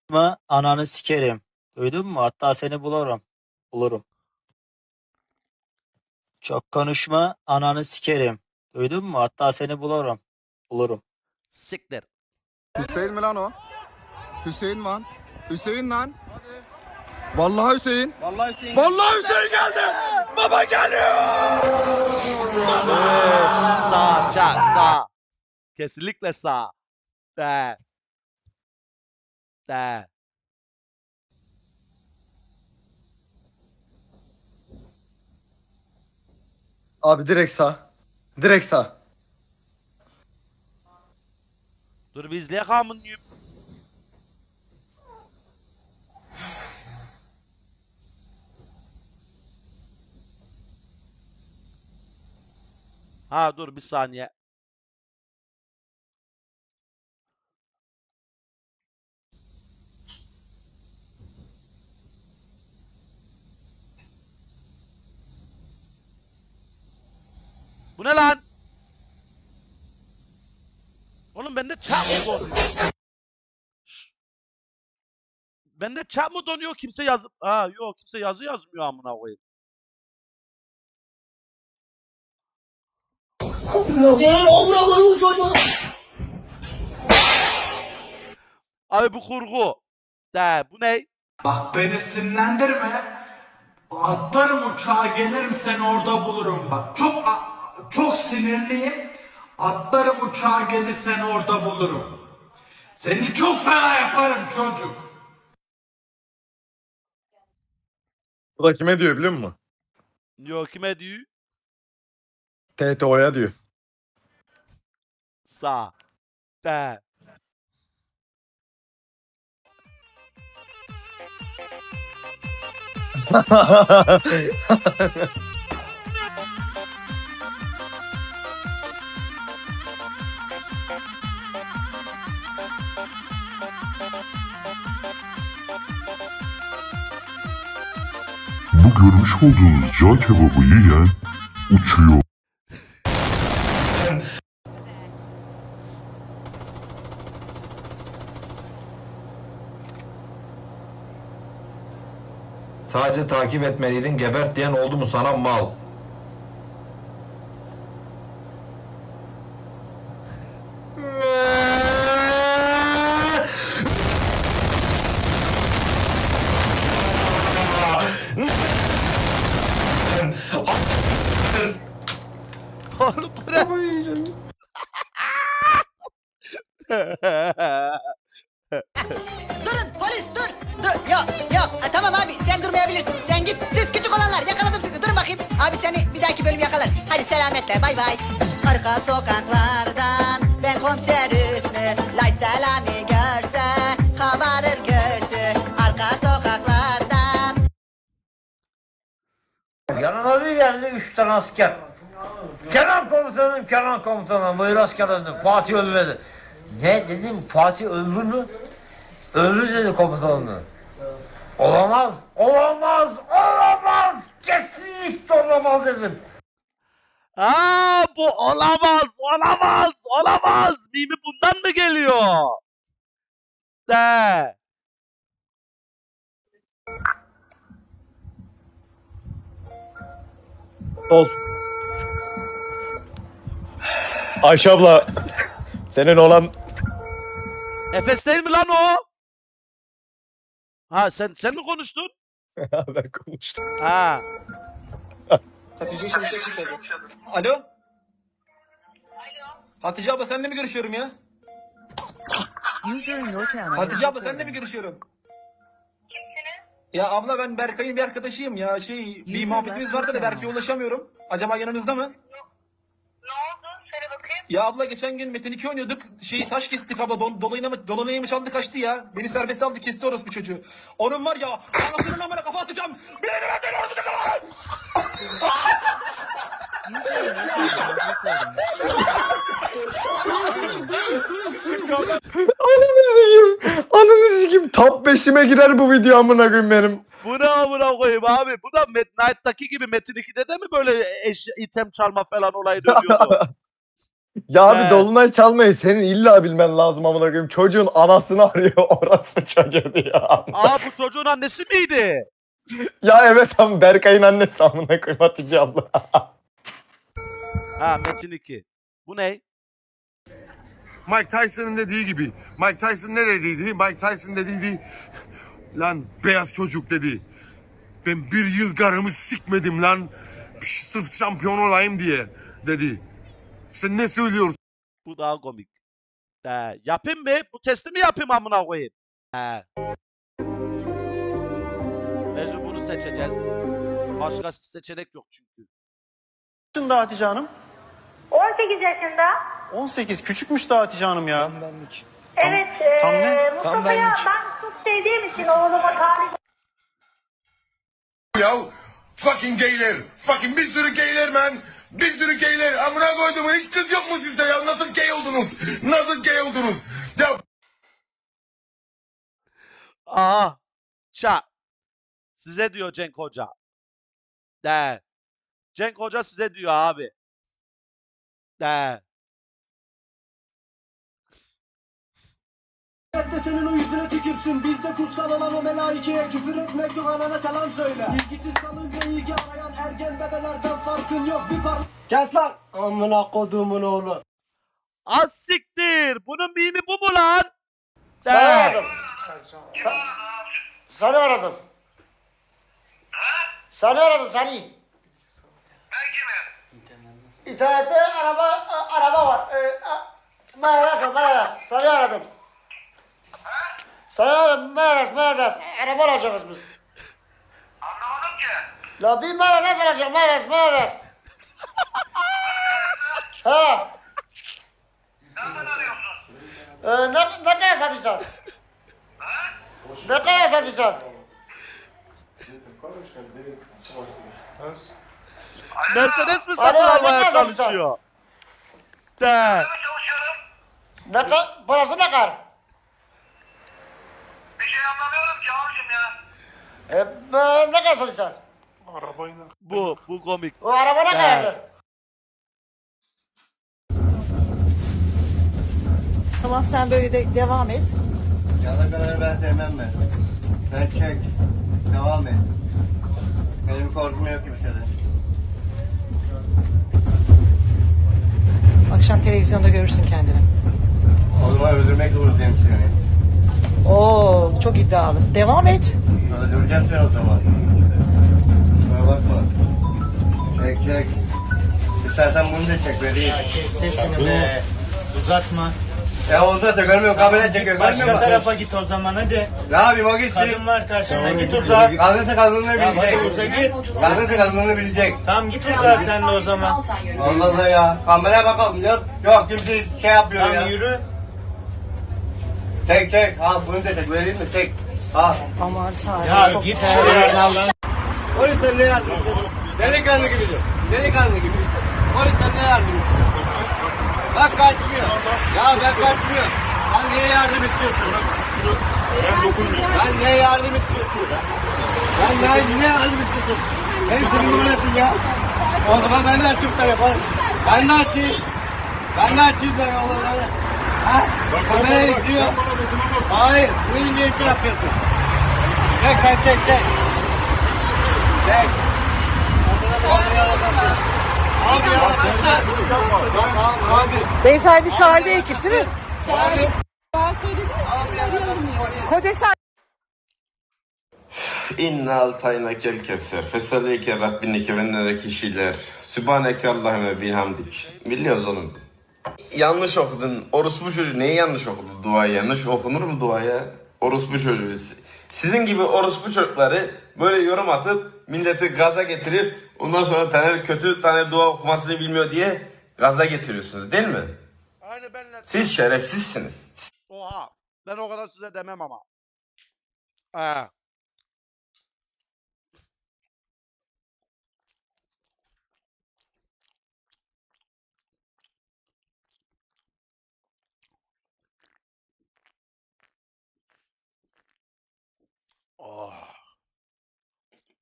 Ananı sikerim. Duydun mu? Hatta seni bulurum. Bulurum. Çok konuşma, ananı sikerim. Duydun mu? Hatta seni bulurum. Bulurum. Siktir. Hüseyin mi lan o? Hüseyin lan. Hüseyin lan. Vallahi Hüseyin. Vallahi Hüseyin. Vallahi Hüseyin geldi. Baba geliyor. Sağ, çak, sağ. Kesinlikle sağ. De. De. Abi direkt sağ. Direkt sağ. Dur bir izleyek amınıyım. Ha dur bir saniye. Bu ne lan? Oğlum bende çap mı donuyor? Bende çap mı donuyor kimse yazıp... Ha yok kimse yazı yazmıyor amına koyayım. Abi bu kurgu. De bu ne? Bak beni sinirlendirme. Atlarım uçağa gelirim seni orada bulurum. Bak çok sinirliyim. Atlarım uçağa gelir seni orada bulurum. Seni çok fena yaparım çocuk. Bu da kime diyor biliyor musun? Yok kime diyor? TTO'ya diyor. Sağ. De. Bu görmüş olduğunuz cağ kebabı yiyen uçuyor. Sadece takip etmeliydin, gebert diyen oldu mu sana mal? Oğlum bu ne? Durun polis dur. Dur yok yok. Tamam abi sen durmayabilirsin. Sen git. Siz küçük olanlar yakaladım sizi. Durun bakayım. Abi seni bir dahaki bölüm yakalarız. Hadi selametle bay bay. Arka sokaklardan ben komiser Hüsnü. Light Selami görse kabarır göğsü. Arka sokaklardan. Yanına bir geldi 3 tane asker. Kenan komutanım, Kenan komutanım, buyur asker dedim. Fatih ölmedi. Ne dedim, Fatih öldü mü? Öldü dedi komutanım. Olamaz, olamaz, olamaz. Kesinlikle olamaz dedim. Aa bu olamaz, olamaz, olamaz. Mimi bundan mı geliyor? De. Sol. Ayşe abla. Senin olan... Efes değil mi lan o? Ha sen mi konuştun? Ben konuştum. Ha. Alo. Hatice abla seninle mi görüşüyorum ya? Hatice abla seninle mi görüşüyorum? Ya abla ben Berkay'ın bir arkadaşıyım ya. Bir muhabbetimiz vardı da Berkay'a ulaşamıyorum. Acaba yanınızda mı? Ne oldu? Söyle bakayım. Ya abla geçen gün Metin 2 oynuyorduk. Taş kestik abla. Dolayına mı çaldı kaçtı ya. Beni serbest aldı kesti orospu çocuğu. Onun var ya. Anasının amına kafa atacağım. Beni de ben orospu çocuğu. Ananı sikeyim. Top 5'ime girer bu video amına koyayım benim. Bu ne amına koyayım abi? Bu da Midnight'taki gibi Metin 2'de de mi böyle item çalma falan olayı dönüyordu? Ya abi He. dolunay çalmayı senin illa bilmen lazım amına koyayım. Çocuğun anasını arıyor orası çocuğu diyor. Aa bu çocuğun annesi miydi? Ya evet ama Berkay'ın annesi amına koyayım Hatice abla. Ha Metin 2. Bu ne? Mike Tyson'ın dediği gibi. Mike Tyson ne dediydi? Mike Tyson dediydi. Lan beyaz çocuk dedi. Ben bir yıl karımı sikmedim lan. Sırf şampiyon olayım diye dedi. Sen ne söylüyorsun? Bu daha komik. Yapayım mı? Bu testi mi yapayım amına koyayım? Mecbur bunu seçeceğiz. Başka seçenek yok çünkü. Yaşında Hatice Hanım? 18 yaşında. 18. Küçükmüş de Hatice Hanım ya. Evet. tam ne? Mustafa'ya ben çok sevdiğim için oğluma talip. Ya fucking gayler. Fucking bir sürü gayler man. Bir sürü gayler. Amına koyduğumun hiç kız yok mu sizde ya? Nasıl gay oldunuz? Nasıl gay oldunuz? Ya Aha. Size diyor Cenk Hoca. Cenk Hoca size diyor abi. de senin o yüzüne tükürsün. Bizde kutsal olan o melaikeye küfür etmek yok, anana selam söyle. İlgisiz kalınca ilgi arayan ergen bebelerden farkın yok. Bir par... Kes lan! Amına koduğumun oğlu. Az siktir. Bunun mimi bu mu lan? Seni aradım. Seni aradım. Seni aradım seni. İnternette araba var. Merhaba. Seni aradım. Seni aradım. Merhaba. Araba alacağız biz. Anlamadım ki. La bir merhaba alacağım. Merhaba. Ha. Nereden arıyorsun? Ne kadar satıyorsun? Ne kadar satıyorsun? Mercedes mi Hadi satın abi, almaya ne yapıyorsun? çalışıyor? Çalışıyorum. Ne kadar? Parası ne kadar? Bir şey anlamıyorum ki abicim ya. Ne kadar satıyorsun? Bu komik. O araba ne kadar? Tamam sen böyle de devam et. Yalakaları ben sevmem ben. Sen çek. Devam et. Benim korkum yok kimseden. Akşam televizyonda görürsün kendini. O zaman öldürmek zorundayım seni. Oo çok iddialı. Devam et. Öldüreceğim seni o zaman. Şuna bakma. Çek. İstersen bunu da çek vereyim. Sesini be. Uzatma. Ya onu da görmüyorum. Kabul edecek yok. Başka tarafa git o zaman hadi. Ne yapayım o gitsin. Kadın var karşında git uzağa. Kadınsa kadınını Ya hadi bilecek. uzağa git. Kadınsa kadınını bilecek. Tamam git uzağa sen de o zaman. Allah Allah ya. Kameraya bakalım diyor. Yok kimse şey yapmıyor ya. Tamam yürü. Çek. Al bunu da çek. Vereyim mi? Çek. Al. Aman tanrım Ya çok git terör. şuraya Allah'ın. O yüzden ne yardım? Delikanlı gibidir. Delikanlı gibi. O yüzden ne yardım? Bak kaçmıyor. Ya ben kaçmıyor. Ben niye yardım istiyorsun? Ben niye yardım istiyorsun? Ben niye yardım istiyorsun? Beni kırmızı oynatın ya. O zaman ben de açayım telefonu. Ben de açayım da yolları. Ha? Kamera izliyor. Hayır. Bu ince şey yapıyorsun. Çek. Çek. Abi. Beyefendi çağırdı ekip değil mi? Kodesi İnna altayna kel kevser. Fesalike Rabbinike ve nereki şiler. Sübhaneke Allahümme bihamdik. Biliyoruz oğlum. Yanlış okudun. Orospu çocuğu neyi yanlış okudu duayı? Yanlış okunur mu duaya? Orospu çocuğu. Sizin gibi orospu çocukları böyle yorum atıp milleti gaza getirip ondan sonra kötü dua okumasını bilmiyor diye gaza getiriyorsunuz değil mi? Aynı benle. Siz şerefsizsiniz. Oha. Ben o kadar size demem ama.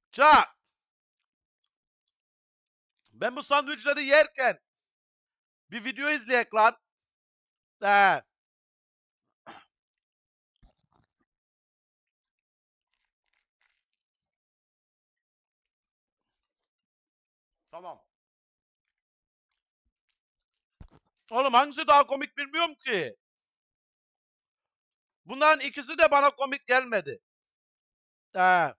Ben bu sandviçleri yerken Bir video izleyek lan. He. Tamam. Oğlum hangisi daha komik bilmiyorum ki. Bunların ikisi de bana komik gelmedi. He.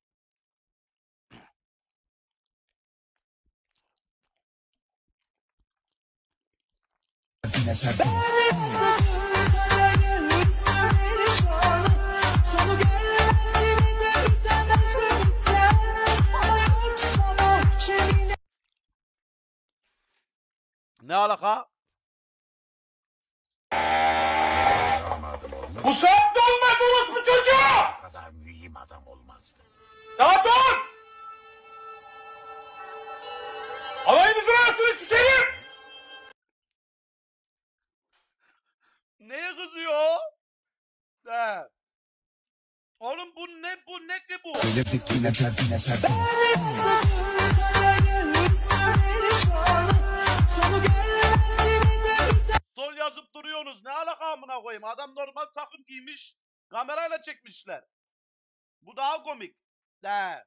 Ne alaka? Bu saatte olmaz orospu çocuğu! Bu kadar mühim adam olmazdı. Ya dur! Alayınızın arasını sikerim! Neye kızıyor? He. Oğlum bu ne ki bu? Sol yazıp duruyorsunuz. Ne alaka amına koyayım? Adam normal takım giymiş. Kamerayla çekmişler. Bu daha komik. He.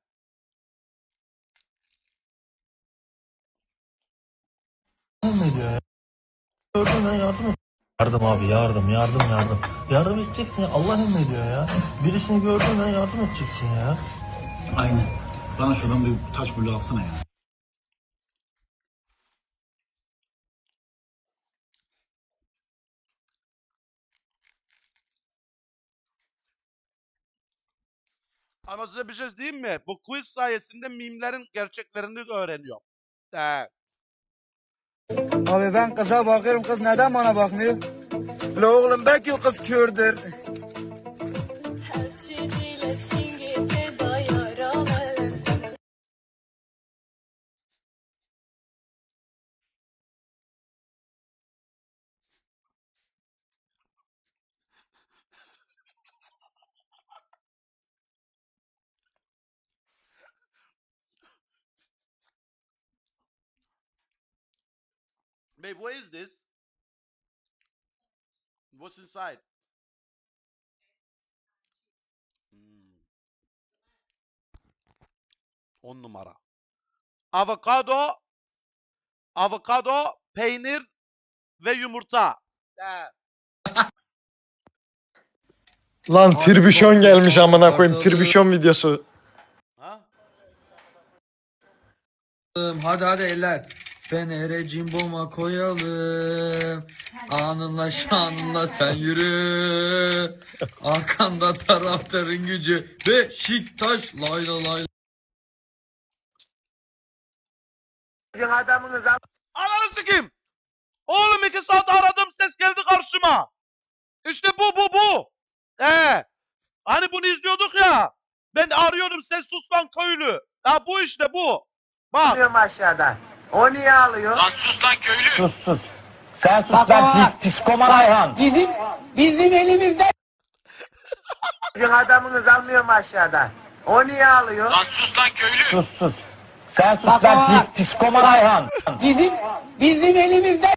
Gördüm ben yardım et. Yardım abi yardım. Yardım edeceksin ya Allah emrediyor ya. Birisini gördün ben yardım edeceksin ya. Aynen. Bana şuradan bir taş bulu alsana ya. Ama size bir şey diyeyim mi? Bu quiz sayesinde mimlerin gerçeklerini öğreniyorum. He. Abi ben kıza bakıyorum kız neden bana bakmıyor? La oğlum belki o kız kördür. Babe, what is this? What's inside? 10 numara. Avokado, peynir ve yumurta. Lan tribüşon gelmiş amına koyayım. Tribüşon videosu. Hadi eller. Fener'e cimboma koyalım. Anınla şanınla sen yürü. Arkanda taraftarın gücü. Beşiktaş lay lay lay. Ananı sikeyim. Oğlum 2 saat aradım ses geldi karşıma. İşte bu. Hani bunu izliyorduk ya. Ben arıyordum ses sus lan köylü. Ha bu işte bu. Bak. Alıyorum aşağıdan. O niye alıyor? Lan sus lan köylü. Sen sus lan psikoman Ayhan. Bizim elimizde. Sizin adamınız almıyor mu aşağıdan? O niye alıyor? Lan sus lan köylü. Sen sus lan psikoman Ayhan. Bizim elimizde.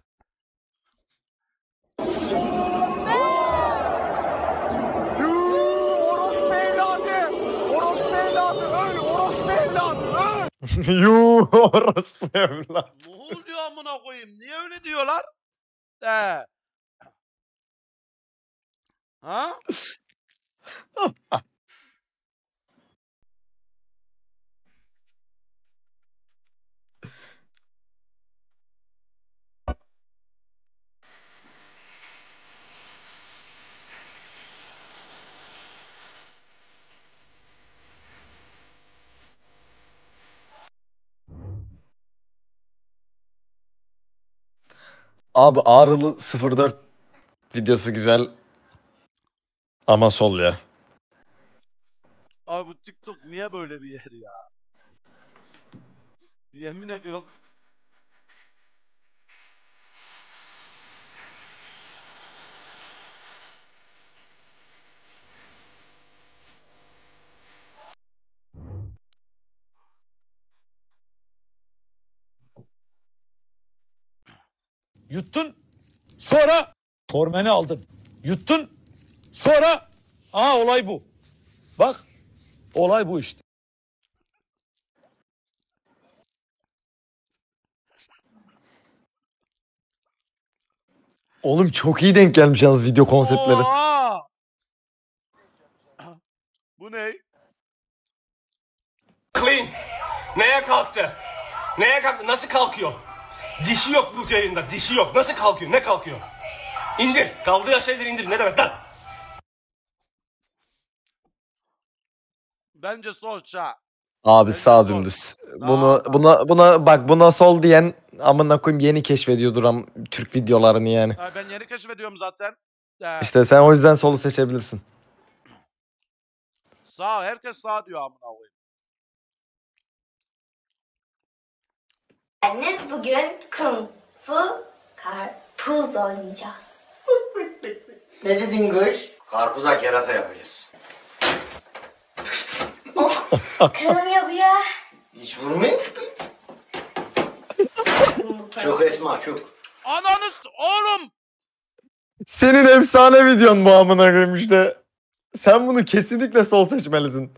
Orospu evladı. Orospu evladı. Öl. Orospu evladı. Öl. Yuuu orospu evlat. Ne oluyor amına koyayım? Niye öyle diyorlar? Ha? Abi Ağrılı 04 videosu güzel. Ama sol ya. Abi bu TikTok niye böyle bir yer ya? Yemin ediyorum. Yuttun. Sonra formeni aldın. Yuttun. Sonra olay bu. Bak olay bu işte. Oğlum çok iyi denk gelmiş yalnız video konseptleri. Oha! Bu ne? Clean. Neye kalktı? Neye kalktı? Nasıl kalkıyor? Dişi yok bu yayında. Dişi yok. Nasıl kalkıyor? Ne kalkıyor? İndir. Kaldığı şeyleri indir. Ne demek lan? Bence sol çağ. Abi sağ dümdüz. Buna sol diyen amına koyayım yeni keşfediyordur Türk videolarını yani. Ben yeni keşfediyorum zaten. İşte sen o yüzden solu seçebilirsin. Sağ. Herkes sağ diyor amına koyayım. Biz bugün kung fu karpuz oynayacağız. Ne dedin kız? Karpuza kerata yapacağız. Kırmıyor bu ya. Hiç vurmayın. Çok Esma çok. Ananız oğlum. Senin efsane videon bu amına koyayım işte. Sen bunu kesinlikle sol seçmelisin.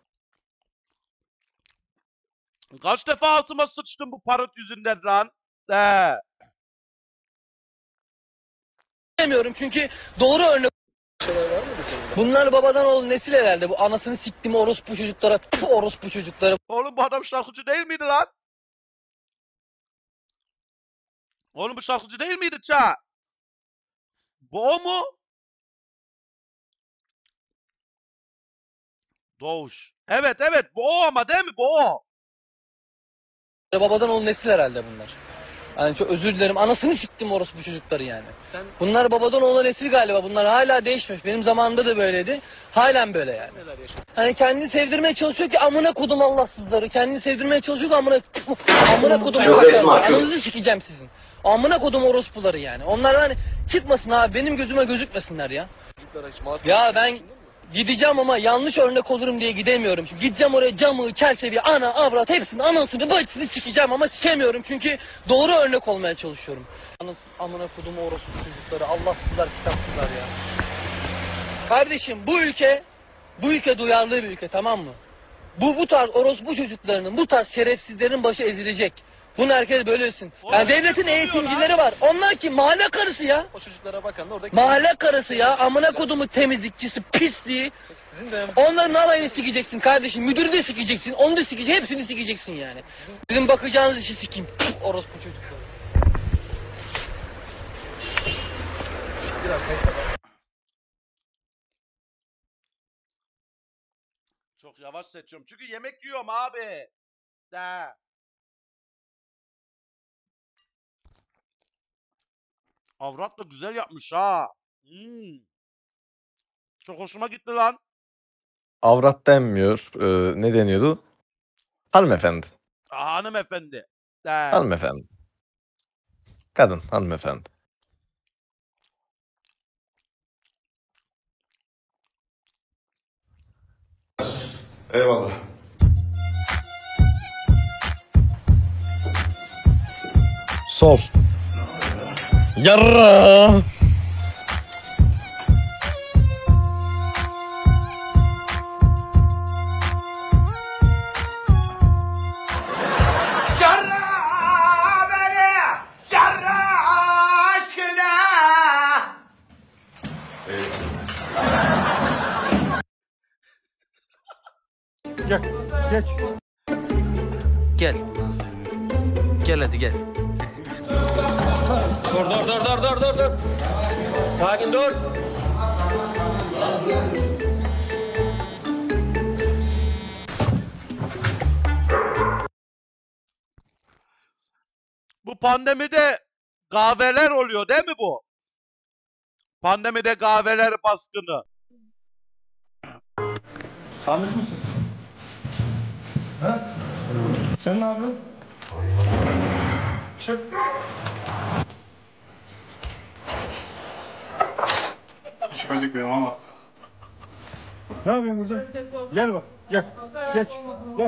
Kaç defa altıma sıçtım bu parot yüzünden lan. Demiyorum çünkü doğru örnek. Bunlar babadan oğul nesil herhalde. Bu anasını siktim orospu çocuklara. Orospu çocuklara. Oğlum bu adam şarkıcı değil miydi lan? Oğlum bu şarkıcı değil miydi ça? Bu o mu? Doğuş. Evet bu o ama değil mi? Bu o. Babadan oğul nesil herhalde bunlar. Yani çok özür dilerim. Anasını siktim orospu çocukları yani. Bunlar babadan oğul nesil galiba. Bunlar hala değişmemiş. Benim zamanımda da böyleydi. Halen böyle yani. Hani kendini sevdirmeye çalışıyor ki amına kodum Allahsızları. Kendini sevdirmeye çalışıyor ki amına kodum Allahsızları. Ananızı sikeceğim sizin. Amına kodum orospuları yani. Onlar hani çıkmasın abi. Benim gözüme gözükmesinler ya. Ya ben gideceğim ama yanlış örnek olurum diye gidemiyorum. Şimdi gideceğim oraya camı, çerçeveyi, ana, avrat hepsini, anasını, bacısını sikeceğim ama sikemiyorum. Çünkü doğru örnek olmaya çalışıyorum. Amına kodum orospu çocukları, Allahsızlar, kitapsızlar ya. Kardeşim bu ülke duyarlı bir ülke, tamam mı? Bu tarz orospu çocuklarının, bu tarz şerefsizlerin başı ezilecek. Bunu herkes bölüyorsun. Yani devletin eğitimcileri var. Onlar ki mahalle karısı ya. O çocuklara bakın oradaki mahalle karısı ya. Amına kodumu temizlikçisi, pisliği. Onların alayını sikeceksin kardeşim. Müdürü de sikeceksin. Onu da sikeceksin. Hepsini sikeceksin yani. Sizin bakacağınız işi sikeyim. Orospu çocukları. Çok yavaş seçiyorum. Çünkü yemek yiyorum abi. Avrat da güzel yapmış ha. Çok hoşuma gitti lan. Avrat denmiyor. Ne deniyordu? Hanımefendi. Hanımefendi. Hanımefendi. Kadın hanımefendi. Eyvallah. Sol. Yarra. Gel. Geç. Gel. Gel hadi gel. Dur. Sakin dur. Bu pandemide kahveler oluyor değil mi bu? Pandemide kahveler baskını. Tamir misin? Ha? Sen ne yapıyorsun? Çık. Hiç gözükmüyorum ama. Ne yapıyorsun kızım? Gel bak. Gel. Geç. Gel.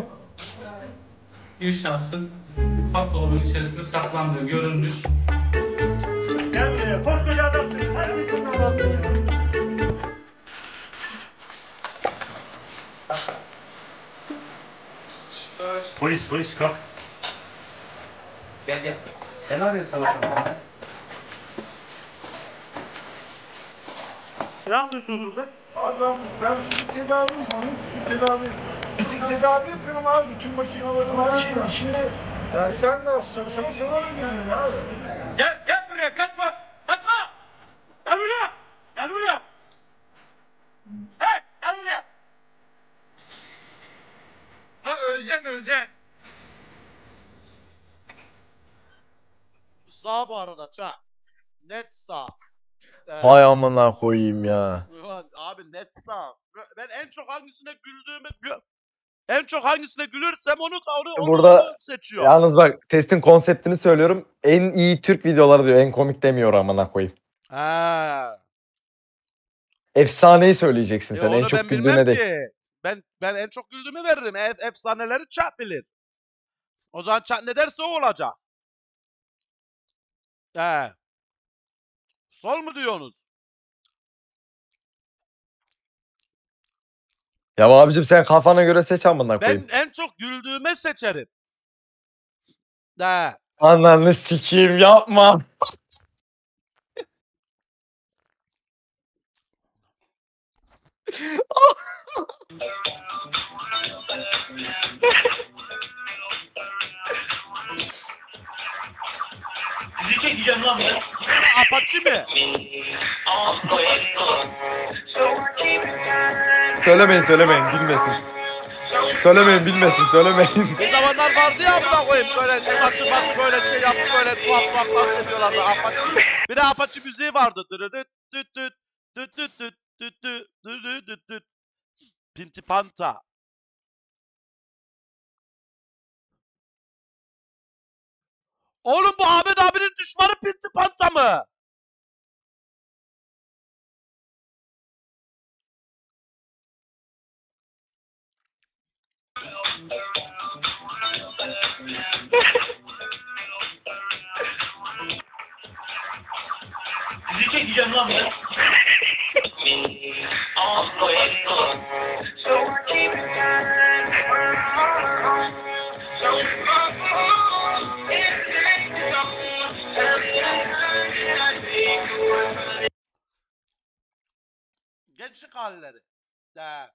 Bir şahsın fark dolabının içerisinde saklandığı görülmüş. Gel buraya. Koskoca adamsın. Her şey senin adamsın ya. Polis kalk. Gel. Sen arıyorsun sabah. Ne yapıyorsun burada? Adam ben fizik tedavi uzmanıyım. Fizik tedavi yapıyorum abi. Bütün makinalarım her şeyin içinde. Ya sen nasılsın? Sen sana mı geliyorsun abi? Gel buraya kaçma. Kaçma. Gel buraya. Gel buraya. Hey gel buraya. Ha öleceksin. Sağ bu arada ça. Net sağ. Hay amına koyayım ya. Ulan abi net sağ. Ben en çok hangisine gülürsem onu Burada seçiyor. yalnız bak testin konseptini söylüyorum. En iyi Türk videoları diyor. En komik demiyor amına koyayım. Ha. Efsaneyi söyleyeceksin sen. En Onu çok ben güldüğüne bilmem de. ki. Ben en çok güldüğümü veririm. Efsaneleri Çak bilir. O zaman Çak ne derse o olacak. He. Sol mu diyorsunuz? Ya abicim sen kafana göre seç amına koyayım. Ben en çok güldüğüme seçerim. He. Ananı sikeyim yapma. Bizi çekeceğim lan ben. Apache mi? Söylemeyin bilmesin. Söylemeyin. Bir zamanlar vardı ya amına koyayım böyle saçı maçı böyle şey yapıp böyle tuhaf dans ediyorlardı Apache. Bir de Apache müziği vardı. Pinti Panta. Oğlum bu Ahmet abinin düşmanı Pinti Panta mı? Bizi çekeceğim lan ben. Gençlik halleri. De.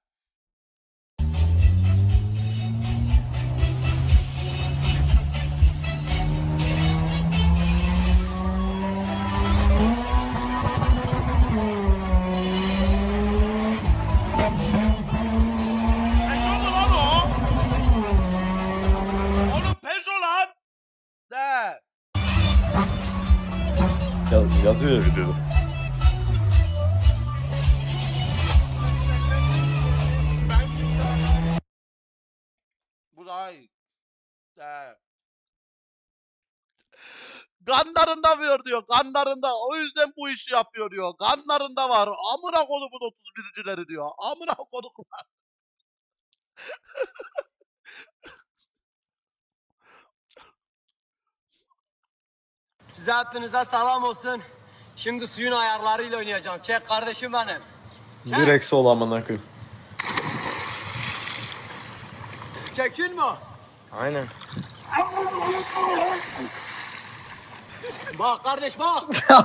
Peugeot lan. De. Yazıyor ya videoda. Bu daha iyi. De. Kanlarında var diyor. Kanlarında. O yüzden bu işi yapıyor diyor. Kanlarında var. Amına kodumun 31'cileri diyor. Amına koduklar. Size hepinize selam olsun. Şimdi suyun ayarlarıyla oynayacağım. Çek kardeşim benim. Direkt sol amına koyayım. Çekin mi? Aynen. Bak kardeş bak.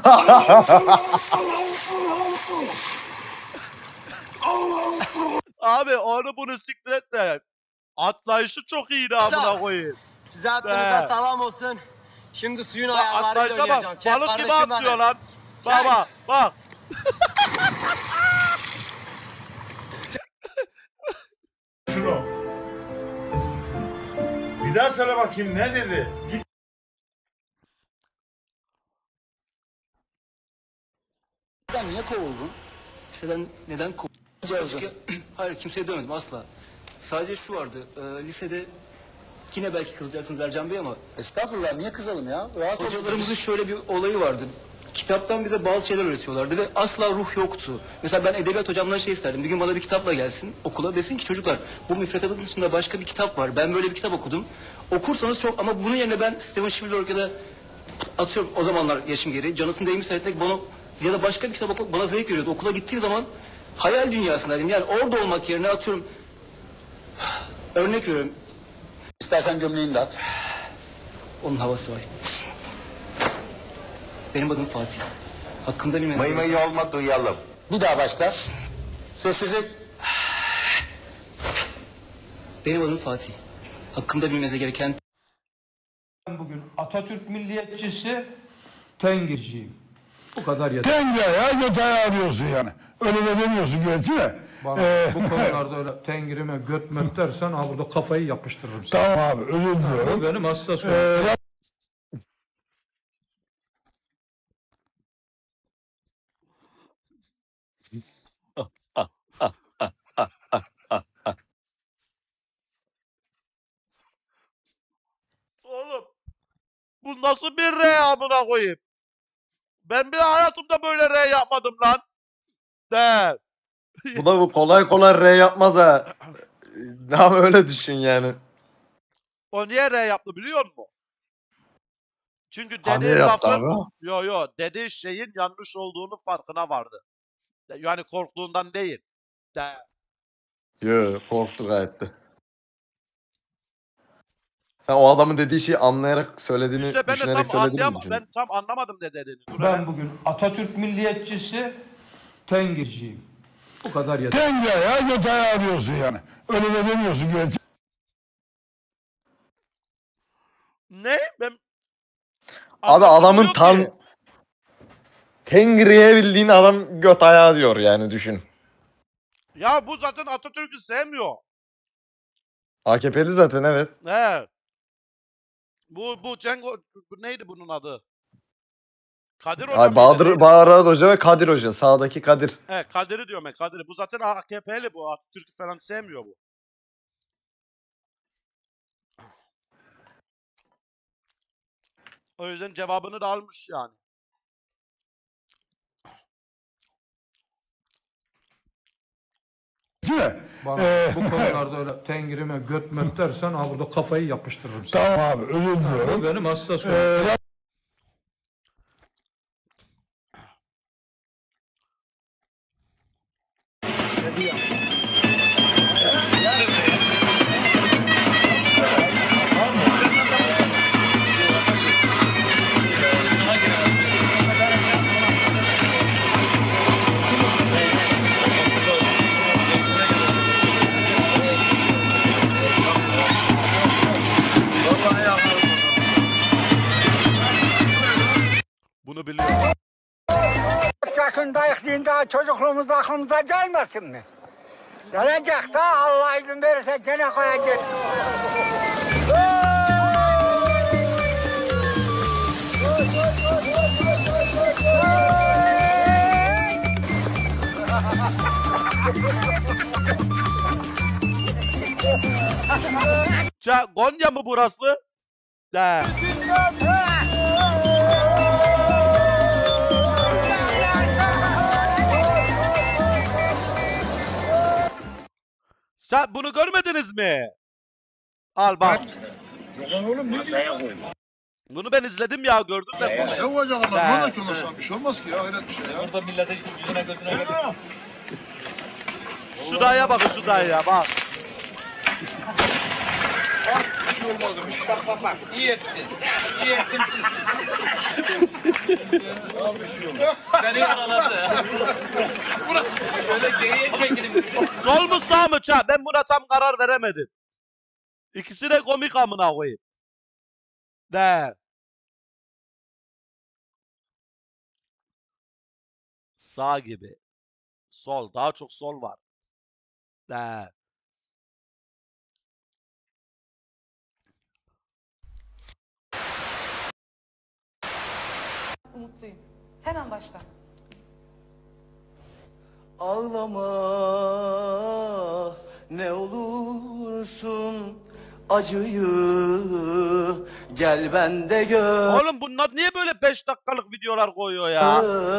Abi onu bunu siktir et de. Atlayışı çok iyiydi amına koyayım. Size hepinize selam olsun. Şimdi suyun ayarlarıyla Atlayışa oynayacağım. bak. Çek Balık gibi kardeşim atlıyor benim. lan. Bak bak. Şunu. Bir daha söyle bakayım ne dedi? Git. Sen niye kovuldun? İşte ben neden kovuldum? Hayır kimseye dövmedim asla. Sadece şu vardı. Lisede yine belki kızacaksınız Ercan Bey ama Estağfurullah niye kızalım ya? Rahat olun. hocalarımızın şöyle bir olayı vardı. Kitaptan bize bazı şeyler öğretiyorlardı ve asla ruh yoktu. Mesela ben edebiyat hocamdan şey isterdim. Bir gün bana bir kitapla gelsin okula desin ki çocuklar bu müfredatın dışında başka bir kitap var. Ben böyle bir kitap okudum. Okursanız çok ama bunun yerine ben Steven Spielberg ya da atıyorum o zamanlar yaşım gereği Jonathan Dem'i seyretmek bana ya da başka bir kitap okumak bana zevk veriyordu. Okula gittiğim zaman hayal dünyasındaydım. Yani orada olmak yerine atıyorum örnek veriyorum. İstersen gömleğini de at. Onun havası var. Benim adım Fatih. Hakkımda bir Mıy mıy olma duyalım. Bir daha başla. Sessizlik. Benim adım Fatih. Hakkımda bilmenize gereken... Bugün Atatürk milliyetçisi, Tengirciyim. Bu kadar yeter. Tengri ya göt ayağı diyorsun yani. Öyle de demiyorsun gerçi de. Bana bu konularda öyle tengirime göt möt dersen ha burada kafayı yapıştırırım sana. Tamam abi özür diliyorum. Bu benim hassas konum. Oğlum bu nasıl bir R amına koyayım? Ben bir hayatımda böyle R yapmadım lan. De. Bu da bu kolay kolay R yapmaz ha. Ama öyle düşün yani. O niye R yaptı biliyor musun? Çünkü Ha, dediği niye yaptı lafın abi? yo dediği şeyin yanlış olduğunu farkına vardı. Yani korktuğundan değil. De. Yo korktu gayet de. Sen o adamın dediği şeyi anlayarak söylediğini İşte ben de düşünerek tam söylediğini mi düşünüyorsun? ben tam anlamadım ne dediğini. Dur hele. Ben bugün Atatürk milliyetçisi, Tengirciyim. Bu kadar yeter. Tengri ya göt ayağı diyorsun yani. Öyle de demiyorsun gerçi. Ne? Ben Abi adamın anlatılmıyor ki. Tengri'ye bildiğin adam göt ayağı diyor yani düşün. Ya bu zaten Atatürk'ü sevmiyor. AKP'li zaten evet. He. Bu Cengo bu neydi bunun adı? Kadir Hoca Ay, mıydı? Bahadır Neydi? Bahadır Hoca ve Kadir Hoca. Sağdaki Kadir. He Kadir'i diyorum ben Kadir'i. Bu zaten AKP'li bu. Atatürk'ü falan sevmiyor bu. O yüzden cevabını da almış yani. Bana bu konularda öyle tengirime göt möt dersen ha burada kafayı yapıştırırım sana. Tamam abi özür diliyorum. Bu benim hassas konum. Bunu biliyorum. 4 yaşındayız diye daha çocukluğumuz aklımıza gelmesin mi? Gelecek de Allah izin verirse gene koyacak. Konya mı burası? De. Sen bunu görmediniz mi? Al bak. Oğlum ne diyor? Bunu ben izledim ya gördüm ben bunu. Ne olacak ama? He. Bana konuşsan bir şey olmaz ki ya. Hayret bir şey ya. Burada millete yüzüne gözüne geliyor. Şu dayıya bakın şu dayıya bak. Bir şey olmazmış. Bak. İyi ettin. İyi ettin. Abi bir şey olmaz. Beni yaraladı. Böyle geriye çekilin. Sol mu sağ mı ça? Ben buna tam karar veremedim. İkisi de komik amına koyayım. De. Sağ gibi. Sol. Daha çok sol var. De. Umutluyum. Hemen başla. Ağlama ne olursun acıyı gel bende gör. Oğlum bunlar niye böyle 5 dakikalık videolar koyuyor ya?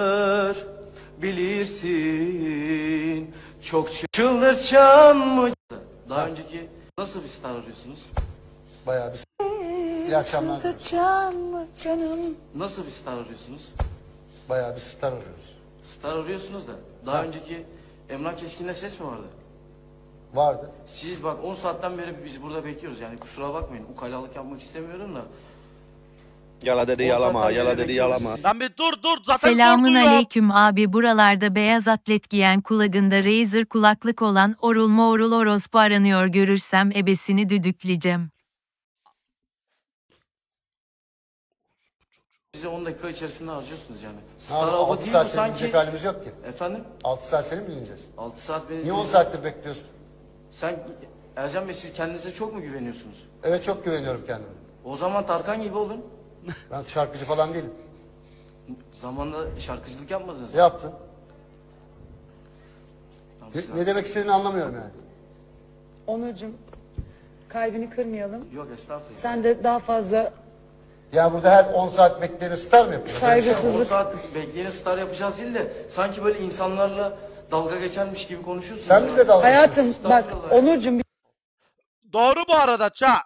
Bilirsin çok çıldıracağım mı? Daha önceki nasıl bir star arıyorsunuz? Bayağı bir İyi akşamlar. Canım. Nasıl bir star arıyorsunuz? Bayağı bir star arıyoruz. Star arıyorsunuz da daha önceki Emrah Keskin'le ses mi vardı? Vardı. Siz bak 10 saatten beri biz burada bekliyoruz yani kusura bakmayın ukalalık yapmak istemiyorum da. Yala dedi yalama, yala dedi yalama. Lan bir dur zaten Selamun sordu ya. aleyküm abi, buralarda beyaz atlet giyen kulağında Razer kulaklık olan orul morul orospu aranıyor, görürsem ebesini düdükleyeceğim. Bize 10 dakika içerisinde harcıyorsunuz yani. Abi, 6 saat senin bilecek halimiz yok ki. Efendim? 6 saat seni mi dinleyeceğiz? 6 saat beni... Niye 10 saattir bekliyorsun? Sen Ercan Bey siz kendinize çok mu güveniyorsunuz? Evet çok güveniyorum kendime. O zaman Tarkan gibi olun. Ben şarkıcı falan değilim. Zamanında şarkıcılık yapmadınız mı? Yaptım. Ne demek istediğini anlamıyorum yani. Onurcuğum, kalbini kırmayalım. Yok estağfurullah. Sen de daha fazla Ya burada her 10 saat bekleyeni star mı yapıyorsun? saygısızlık. 10 saat bekleyeni star yapacağız değil de sanki böyle insanlarla dalga geçermiş gibi konuşuyorsunuz. Sen bize dalga Hayatım bak Onurcuğum Doğru bu arada ça.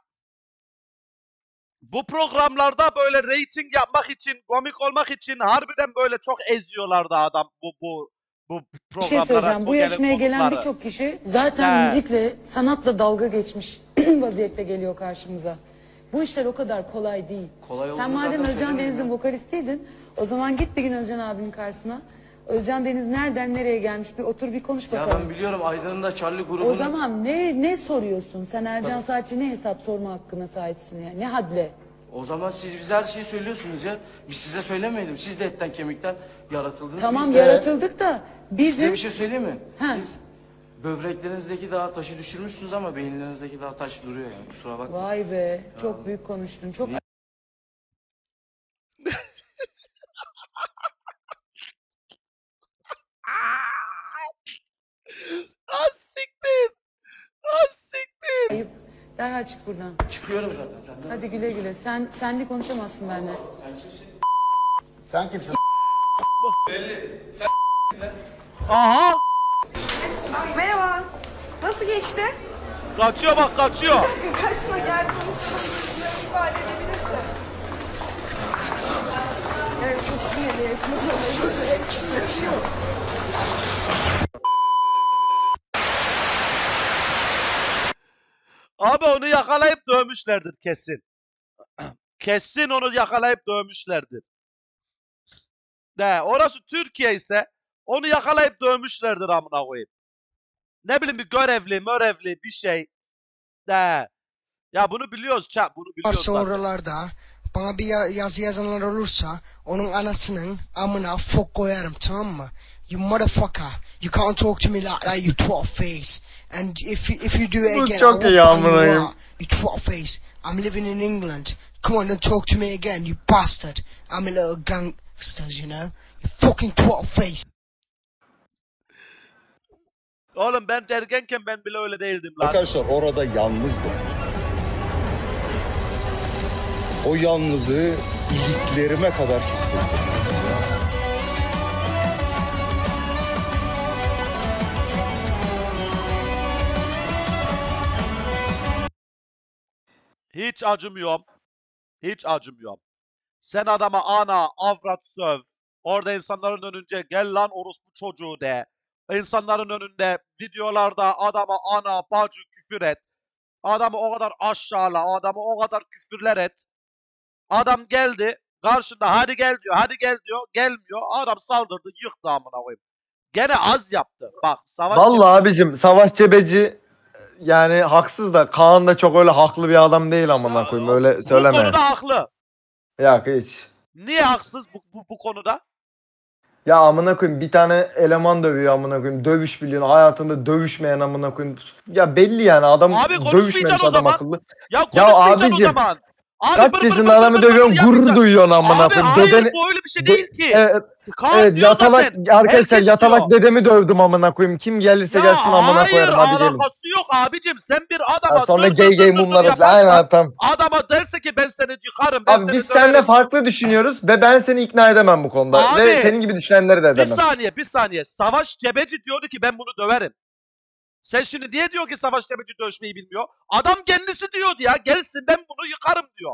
Bu programlarda böyle reyting yapmak için, komik olmak için harbiden böyle çok eziyorlardı adam bu bir programlara. şey söyleyeceğim. Bu yaşmaya gelen konukları. birçok kişi zaten He. müzikle, sanatla dalga geçmiş vaziyette geliyor karşımıza. Bu işler o kadar kolay değil. Kolay Sen olduğunu madem zaten Özcan söylemiyorum Deniz'in ya. vokalistiydin, o zaman git bir gün Özcan abinin karşısına. Özcan Deniz nereden nereye gelmiş, bir otur bir konuş Ya bakalım. ben biliyorum Aydın'da Charlie grubunun... O zaman ne soruyorsun? Sen Ercan Saatçi ne hesap sorma hakkına sahipsin ya? Ne hadle? O zaman siz bize her şeyi söylüyorsunuz ya. Biz size söylemeyelim. Siz de etten kemikten yaratıldınız. Tamam Biz de- yaratıldık da Size bizim... bir şey söyleyeyim mi? Ha. Siz böbreklerinizdeki daha taşı düşürmüşsünüz ama beyinlerinizdeki daha taş duruyor yani. Kusura bakmayın. Vay be, çok büyük konuştun. Çok Siktir. Siktir. ayıp. Derhal çık buradan. Çıkıyorum zaten senden. Hadi güle güle. Senli konuşamazsın benimle. Sen kimsin? Sen kimsin? Belli. Sen Aha. Merhaba. Nasıl geçti? Kaçıyor bak kaçıyor. Kaçma gel konuşalım. İfade edebilirsin. Evet çok sinirli. Abi onu yakalayıp dövmüşlerdir kesin. Kesin onu yakalayıp dövmüşlerdir. De orası Türkiye ise onu yakalayıp dövmüşlerdir amına koyayım. Ne bileyim bir görevli bir şey. De. Ya bunu biliyoruz ça, bunu biliyoruz zaten. Sonralarda bana bir yazı yazanlar olursa onun anasının amına fok koyarım, tamam mı? You motherfucker, you can't talk to me like that, you twat face. And if you do it Bu again, çok I iyi will find amına you koyayım. out, you twat face. I'm living in England. Come on, don't talk to me again, you bastard. I'm a little gangsters, you know. You fucking twat face. Oğlum ben dergenken ben bile öyle değildim lan. Arkadaşlar orada yalnızdım. O yalnızlığı iliklerime kadar hissettim. Hiç acımıyorum. Hiç acımıyorum. Sen adama ana, avrat söv. Orada insanların önünde gel lan orospu çocuğu de. İnsanların önünde videolarda adama ana, bacı küfür et. Adamı o kadar aşağıla, adamı o kadar küfürler et. Adam geldi karşında hadi gel diyor, hadi gel diyor. Gelmiyor. Adam saldırdı, yıktı amına koyayım. Gene az yaptı. Bak savaş Vallahi abicim Savaş Cebeci yani haksız da Kaan da çok öyle haklı bir adam değil amına koyayım, öyle bu söyleme. konuda haklı. Yok hiç. Niye haksız bu konuda? Ya amına koyayım bir tane eleman dövüyor amına koyayım. Dövüş biliyorsun. Hayatında dövüşmeyen amına koyayım. Ya belli yani adam Abi dövüşmemiş konuşmayacaksın o adam zaman. akıllı. Ya konuşmayacaksın o abicim, zaman. Abi kaç yaşında adamı dövüyorsun, gurur duyuyorsun amına Abi koyayım. hayır Dedeni- bu öyle bir şey değil ki. Evet, Kaan evet diyor yatalak zaten. arkadaşlar, Herkes yatalak diyor. dedemi dövdüm amına koyayım. Kim gelirse Ya gelsin amına koyarım, hadi gelin. alakası yok abicim. Sen bir adama Ha, sonra dur, gay dur, gay dur, dur mumlar yaparsan, aynen abi, tamam. adama derse ki ben seni yıkarım. Ben Abi seni biz döverim. seninle farklı düşünüyoruz ve ben seni ikna edemem bu konuda. Abi, Ve senin gibi düşünenleri de Bir edemem. saniye. Savaş Cebeci diyordu ki ben bunu döverim. Sen şimdi niye diyor ki Savaş Cebeci dövüşmeyi bilmiyor? Adam kendisi diyordu ya. Gelsin ben bunu yıkarım diyor.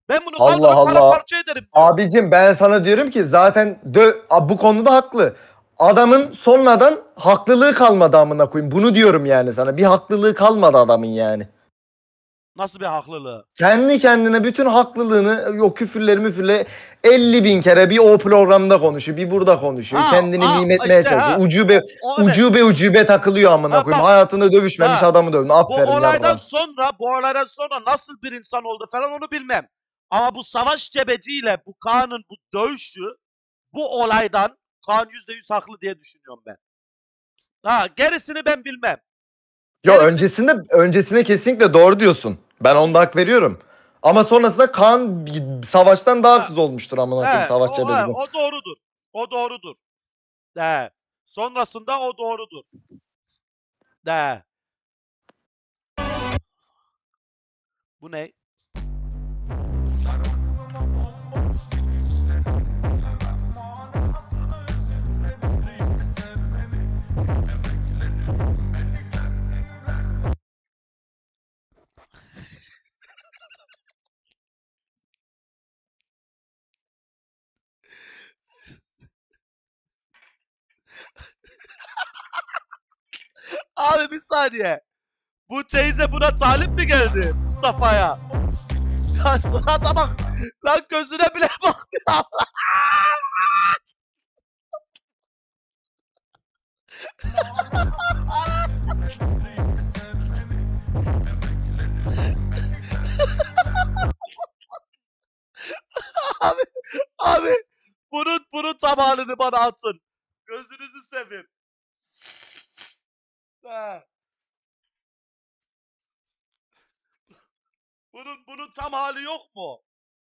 Ben bunu Allah kaldırıp Allah. paramparça ederim. Abicim ben sana diyorum ki zaten bu konuda haklı. Adamın sonradan haklılığı kalmadı amına koyayım. Bunu diyorum yani sana. Bir haklılığı kalmadı adamın yani. Nasıl bir haklılığı? Kendi kendine bütün haklılığını o küfürleri müfürle 50.000 kere bir o programda konuşuyor. Bir burada konuşuyor. Kendini mim etmeye çalışıyor. Ucube takılıyor amına koyayım. Hayatında dövüşmemiş adamı dövdü. Aferin bu olaydan yardım. sonra nasıl bir insan oldu falan onu bilmem. Ama bu Savaş Cebeci'yle bu Kaan'ın bu dövüşü bu olaydan Kaan %100 haklı diye düşünüyorum ben. Gerisini ben bilmem. Yo öncesinde kesinlikle doğru diyorsun. Ben onda hak veriyorum. Ama sonrasında Kaan Savaş'tan daha haksız olmuştur amına koyayım Savaş Cebeci'de. O doğrudur. O doğrudur. Sonrasında o doğrudur. Bu ne? Abi bir saniye. Bu teyze buna talip mi geldi Mustafa'ya? Ya surata bak. Lan gözüne bile bakmıyor. abi bunun tam halini bana atın. Gözünüzü seveyim. Bunun tam hali yok mu?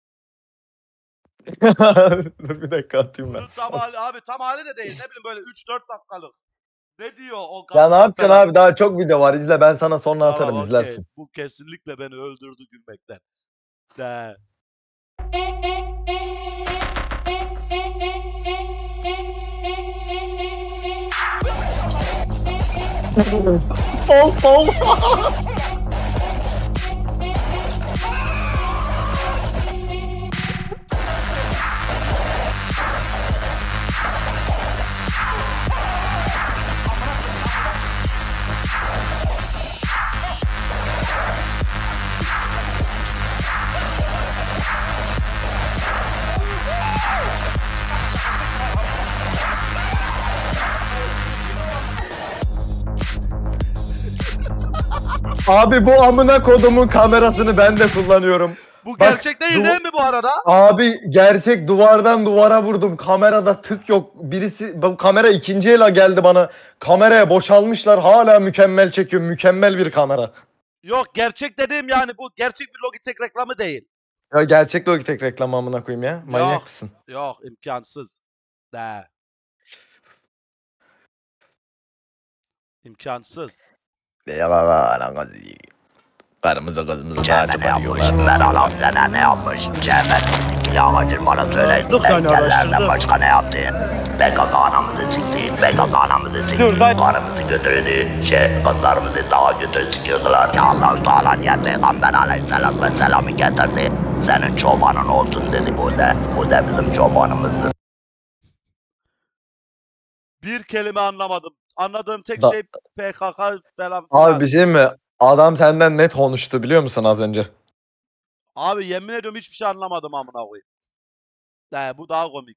Dur bir dakika atayım ben. Tam hali, abi tam hali de değil. Ne bileyim böyle 3-4 dakikalık. Ne diyor o? Ya ne yapacaksın abi? Daha çok video var. İzle, ben sana sonra atarım, okay. izlersin. Bu kesinlikle beni öldürdü gülmekten. Sol. Abi bu amına kodumun kamerasını ben de kullanıyorum. Bu gerçek değil mi bu arada? Abi gerçek, duvardan duvara vurdum. Kamerada tık yok. Bu kamera ikinci ele geldi bana. Kameraya boşalmışlar. Hala mükemmel çekiyor. Mükemmel bir kamera. Yok gerçek dediğim yani bu gerçek bir Logitech reklamı değil. Ya gerçek Logitech reklamı amına koyayım ya. Manyak mısın? Yok imkansız. İmkansız. Karımıza kızımıza Cem'e ne yapmış? Ferhan Abdene ne yapmış? Cem'e ikili amacın bana söyle. Engellerden başka ne yaptı? PKK anamızı sikti. PKK anamızı sikti. Karımızı götürdü. Kızlarımızı daha götür sikiyordular. Ya Allah-u Teala niye Peygamber Aleyhisselatü Vesselam'ı getirdi? Senin çobanın olsun dedi bu da. Bu da bizim çobanımızdır. Bir kelime anlamadım. Anladığım tek şey PKK falan. Abi bir şey mi? Adam senden net konuştu biliyor musun az önce? Abi yemin ediyorum hiçbir şey anlamadım amına koyayım. Bu daha komik.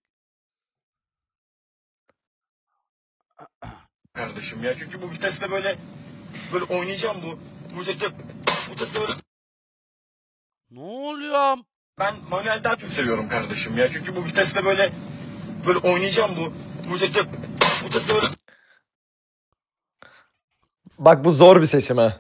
Kardeşim ya çünkü bu viteste böyle oynayacağım bu. Bu viteste böyle. Ne oluyor? Ben manuel daha çok seviyorum kardeşim ya çünkü bu viteste böyle oynayacağım bu. Bu viteste böyle. Bak bu zor bir seçim ha.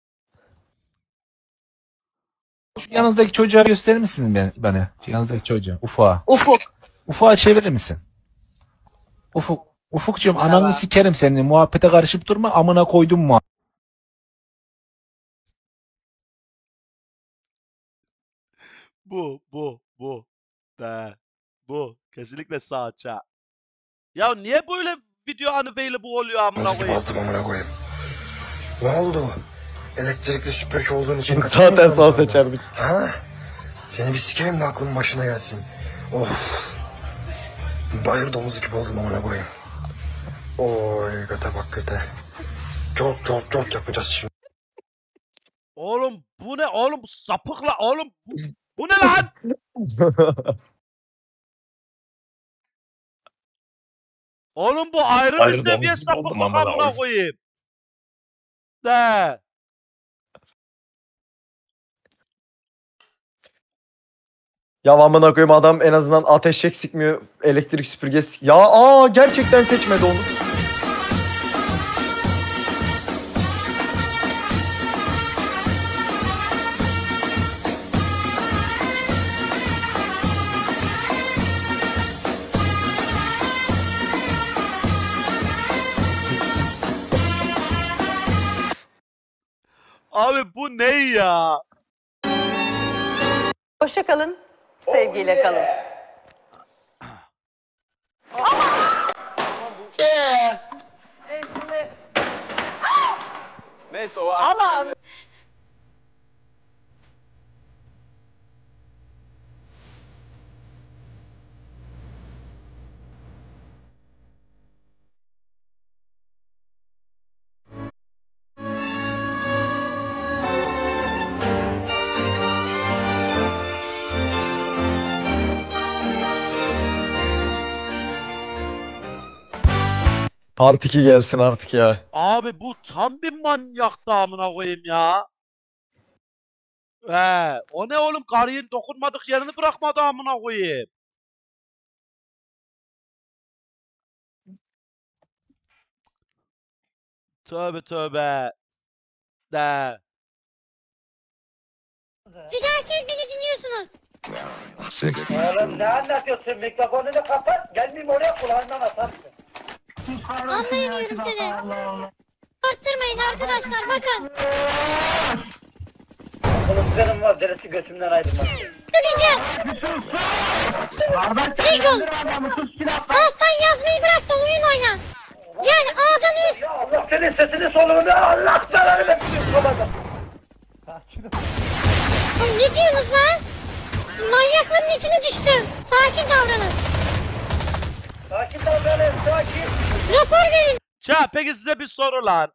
Yanınızdaki çocuğa gösterir misin bana? Yanınızdaki çocuğa. Ufuk'a. Ufuk. Ufuk'a çevirir misin? Ufukcuğum ananı sikerim senin. Muhabbete karışıp durma. Amına koydum mu? Bu. Bu. Kesinlikle saçma. Ya niye böyle video unavailable oluyor amına koyayım? Ne oldu? Elektrikli süpürge olduğun için zaten sağ seçerdik. Ha? Seni bir sikeyim de aklın başına gelsin. Of. Bayır domuzu gibi oldum amına koyayım. Oy göte bak göte. Çok yapacağız şimdi. Oğlum bu ne oğlum, bu sapıkla oğlum bu ne lan? Oğlum bu ayrı bir Hayır, seviye domuz gibi oldum sapıklık amına amına koyayım. koyayım. De. Ya amına koyayım adam en azından ateşek sikmiyor. Elektrik süpürgesi. Ya gerçekten seçmedi onu. Abi bu ne ya? Hoşça kalın, sevgiyle kalın. Şimdi... Neyse o aman. Part 2 gelsin artık ya. Abi bu tam bir manyaktı amına koyayım ya. O ne oğlum, karıyın dokunmadık yerini bırakmadı amına koyayım. Tövbe tövbe. De. Siz herkes beni dinliyorsunuz. Oğlum ne anlatıyorsun? Mikrofonunu kapat. Gelmeyeyim oraya kulağından atarsın. Anlayamıyorum seni. Arttırmayın arkadaşlar bakın. Oğlum canım var. Deresi götümden ayrılmaz. Döneceğim. Rigol. Alttan yazmayı bırak da oyun oyna. Yani A'dan üst. Ya Allah senin sesini soluğunu Allah belanı versin. Babada. Ne diyorsunuz lan? Manyakların içine düştüm. Sakin davranın. Sakin davranın. Sakin. Rapor verin. Peki size bir soru lan.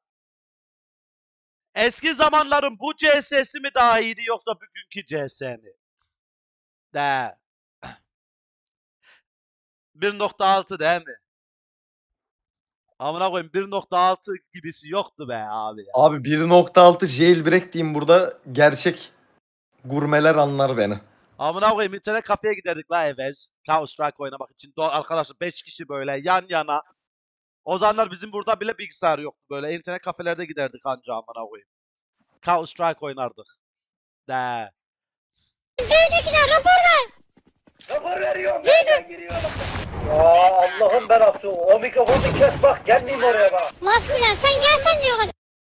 Eski zamanların bu CS'si mi daha iyiydi yoksa bugünkü CS mi? De. 1.6 değil mi? Amına koyayım 1.6 gibisi yoktu be abi ya. Abi 1.6 jailbreak diyeyim burada. Gerçek gurmeler anlar beni. Amına koyayım internet kafeye giderdik la evez. Counter Strike oynamak için. Arkadaşlar 5 kişi böyle yan yana. O zamanlar bizim burada bile bilgisayar yoktu. Böyle internet kafelerde giderdik anca amına koyayım. Counter Strike oynardık. De. Evdekiler rapor ver. Rapor veriyorum. Nereden giriyorum? Ya Allah'ım belası. O mikrofonu kes bak. Gelmeyeyim oraya bak. Laf bilen sen gelsen diyor.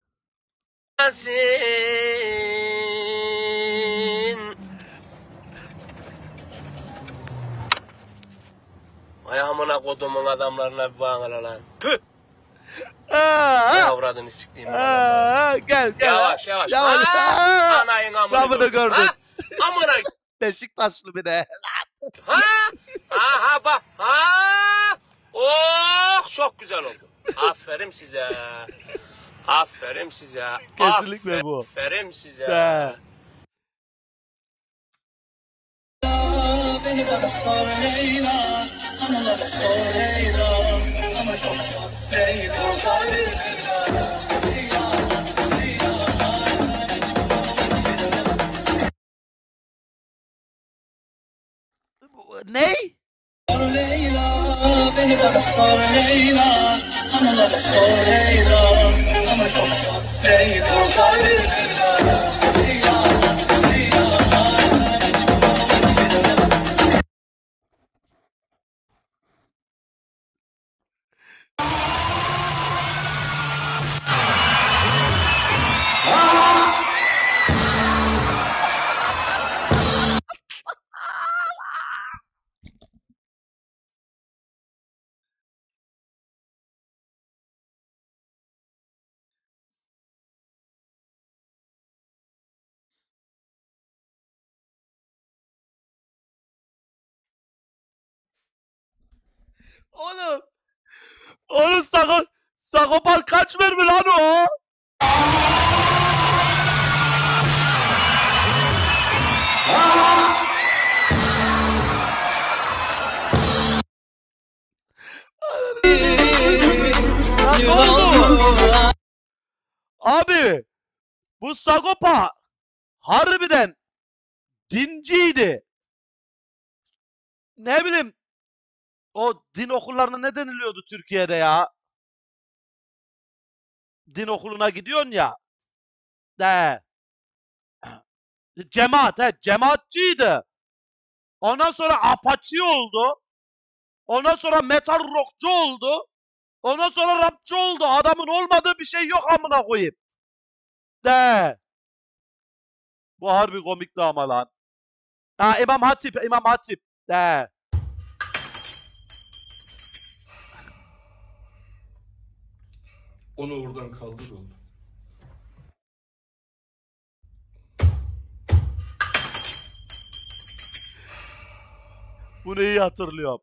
Ay amına kodumun adamlarına bir bağına lan. Tüh! Aa, avradını siktiğim adamlar. Gel. Yavaş. Yavaş. Anayın amını Lafını gördün. Ha? Amına. Beşiktaşlı bir de. Bak. Oh çok güzel oldu. Aferin size. Kesinlikle bu. Aferin size. De. Beni bana sor Leyla, anılara sor Leyla, ama çok sor Ne? Leyla, beni bana sor Leyla, anılara sor Leyla, ama çok sor Leyla. Oğlum Sagopa kaç vermi lan o? Abi bu Sagopa harbiden dinciydi. Ne bileyim o din okullarına ne deniliyordu Türkiye'de ya? Din okuluna gidiyorsun ya. Cemaatçiydi. Ondan sonra apaçi oldu. Ondan sonra metal rockçu oldu. Ondan sonra rapçı oldu. Adamın olmadığı bir şey yok amına koyayım. Bu harbi komikti ama lan. Ha İmam Hatip. Onu oradan kaldır oğlum. Bunu iyi hatırlıyorum.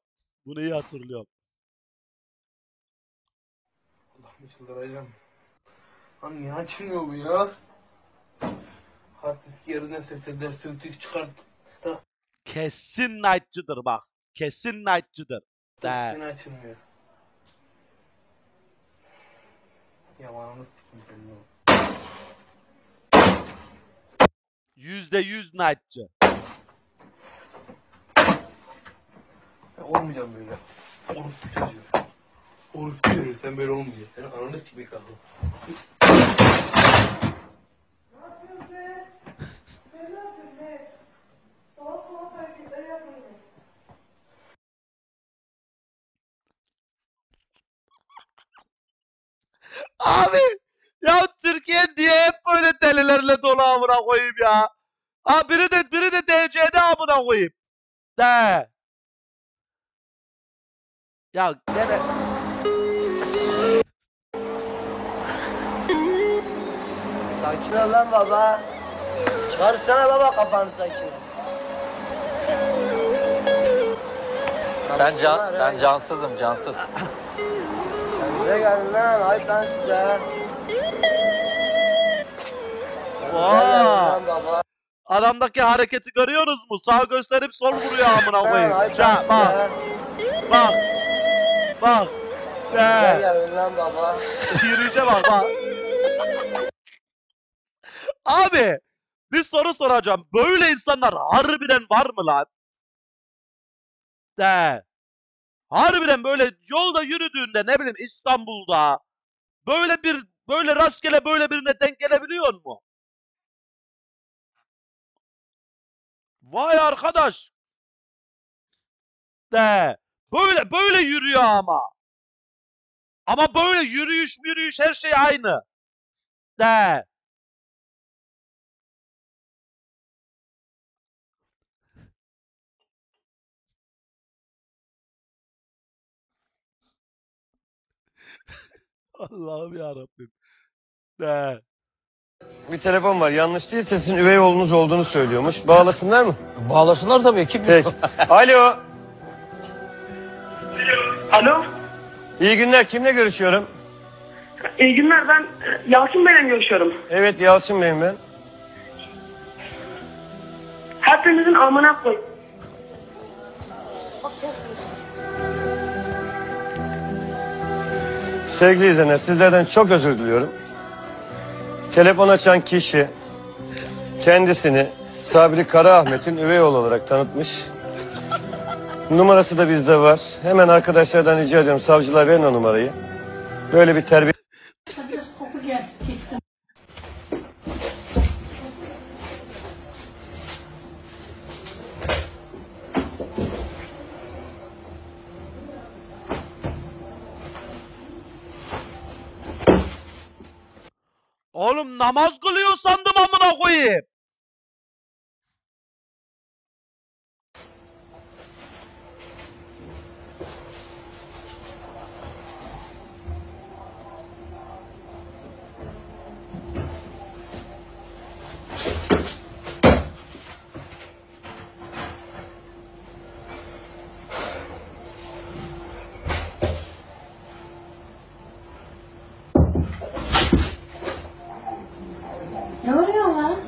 Allah'ım çıldıracağım. Lan niye açılmıyor bu ya? Hard disk yerine SSD söktük çıkart. Kesin Knight'cıdır bak. Kesin Knight'cıdır. Yine açılmıyor. Yalanını sikeyim seni. %100 Knight'cı. Olmayacağım böyle. Orospu çocuğu sen böyle olmayacaksın. Senin ananı sikeyim kaldı. Abi ya Türkiye diye hep böyle delilerle dolu amına koyayım ya. Ha biri de DC'de amına koyayım. Ya gene Sakin ol lan baba. Çıkarsana baba kafanızdakini. Ben cansızım, cansız. Bize gelin lan, ayıp lan size. Adamdaki hareketi görüyorsunuz mu? Sağ gösterip sol vuruyor amına koyayım. Bak. Bize gelin lan baba. Yürüyüşe bak. Abi bir soru soracağım. Böyle insanlar harbiden var mı lan? Harbiden böyle yolda yürüdüğünde ne bileyim İstanbul'da böyle rastgele böyle birine denk gelebiliyor mu? Vay arkadaş. Böyle yürüyor ama. Ama böyle yürüyüş her şey aynı. Allah'ım yarabbim. Bir telefon var. Yanlış değilse sizin üvey oğlunuz olduğunu söylüyormuş. Bağlasınlar mı? Bağlasınlar tabii. Kim? Peki. Alo. Alo. İyi günler. Kimle görüşüyorum? İyi günler. Ben Yalçın Bey'le görüşüyorum. Evet Yalçın Bey'im ben. Hepinizin amına koy. Sevgili izleyenler sizlerden çok özür diliyorum. Telefon açan kişi kendisini Sabri Karaahmet'in üvey oğlu olarak tanıtmış. Numarası da bizde var. Hemen arkadaşlardan rica ediyorum savcılığa verin o numarayı. Böyle bir terbiye... Oğlum namaz kılıyor sandım amına koyayım.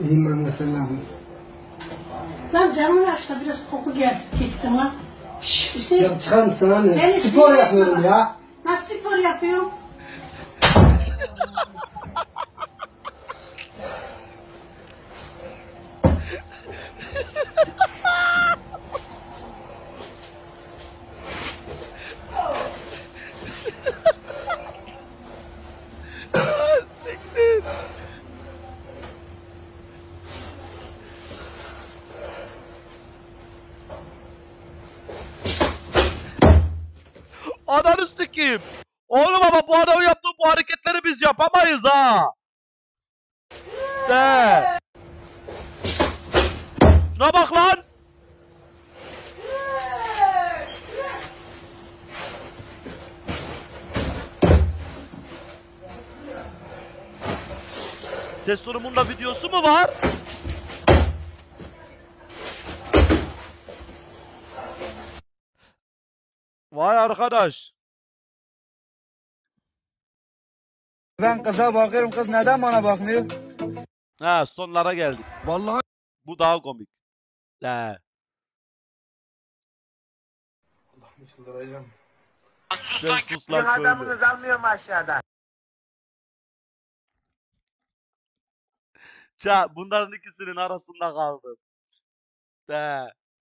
İyiyim ben de sen ne yapıyorsun? Lan canımın açta biraz koku geçsin lan. Hüseyin. Ya çıkar mısın anne? Ben Spor yapıyorum ya. Nasıl spor yapıyorum? Siktir. Ananı sikeyim. Oğlum ama bu adamın yaptığı bu hareketleri biz yapamayız ha. De. Şuna bak lan. Ses durumunda videosu mu var? Vay arkadaş. Ben kıza bakıyorum, kız neden bana bakmıyor? Ha, sonlara geldik. Vallahi bu daha komik. He. Allah'ım çıldıracağım. Sen sus lan köylü. adamınız almıyor mu aşağıda? Bunların ikisinin arasında kaldım. He.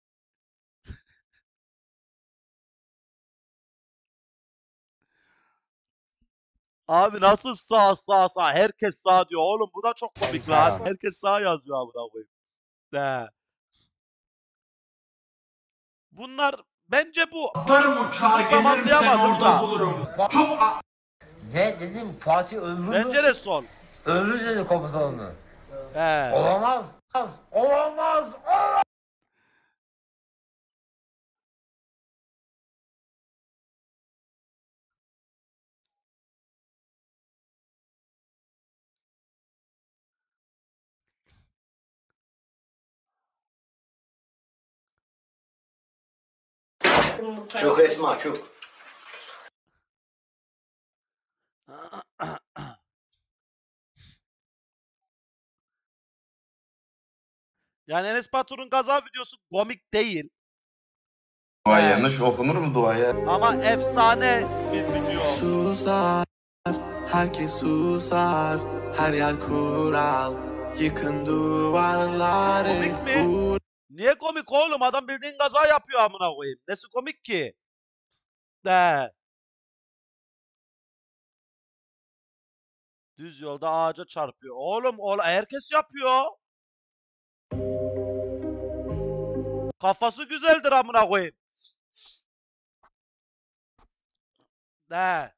Abi nasıl sağ herkes sağ diyor oğlum, bu da çok komik lan. Herkes sağ yazıyor amına koyayım. De. Bunlar bence bu Atarım uçağa gelirim seni orada bulurum. Çok Ne dedim Fatih öldü mü? bence de sol. Öldü dedi komutanını. He. Olamaz. Olamaz. Çok Esma çok. Yani Enes Batur'un kaza videosu komik değil. Dua yanlış okunur mu duaya? Ama efsane bir video. Susar, herkes susar, her yer kural, yıkın duvarları. Komik mi? Niye komik oğlum? Adam bildiğin kaza yapıyor amına koyayım. Nesi komik ki? De. Düz yolda ağaca çarpıyor. Oğlum herkes yapıyor. Kafası güzeldir amına koyayım. De.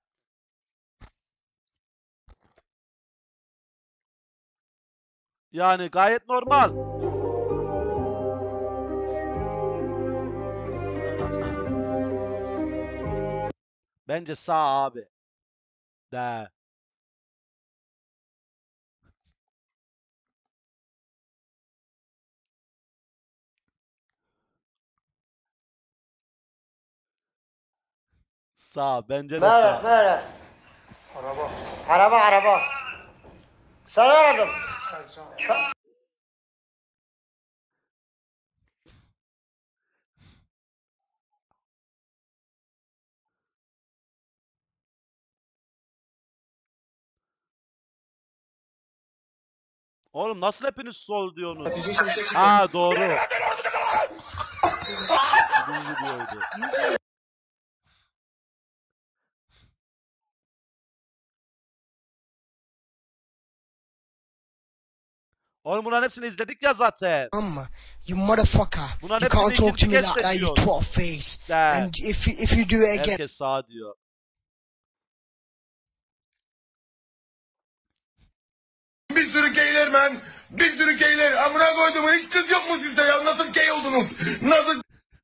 Yani gayet normal. Bence sağ abi. De. Sağ. Bence de sağ. Neresi? Araba. Sana aradım. Oğlum nasıl hepiniz sol diyorsunuz? Ha doğru. Bu videoydu. Oğlum bunların hepsini izledik ya zaten. You motherfucker. Bunların You can't hepsini talk to me ikinci kez like that, you seçiyoruz. 12 face. De. And if you do it again. Herkes sağ diyor. Bir sürü geyler bir sürü geyler. Amına koyduğumun hiç kız yok mu sizde ya? Nasıl gay oldunuz? Nasıl?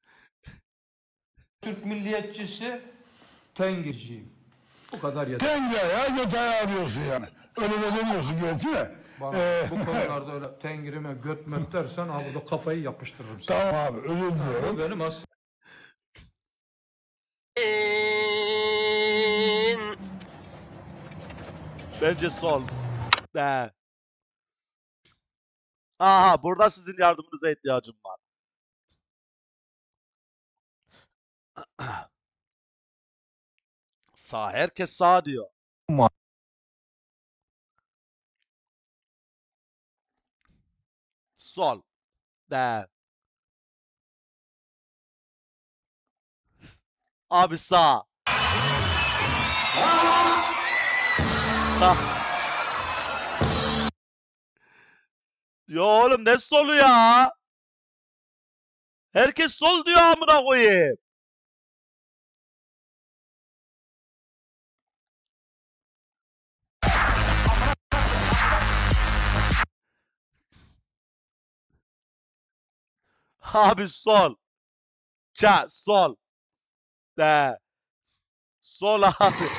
Türk milliyetçisi Tengirciyim. Bu kadar yeter. Tengir ya detay arıyorsun yani. Öyle de demiyorsun gerçi de. Bana bu konularda öyle tengirime göt möt dersen abi burada kafayı yapıştırırım sana. Tamam abi özür diliyorum. Bu benim aslında. Bence sol. De. Aha burada sizin yardımınıza ihtiyacım var. Sağ. Herkes sağ diyor. Sol. De. Abi sağ. Sağ. Yo oğlum ne solu ya? Herkes sol diyor amına koyayım. Abi sol. Sol. De. Sol abi.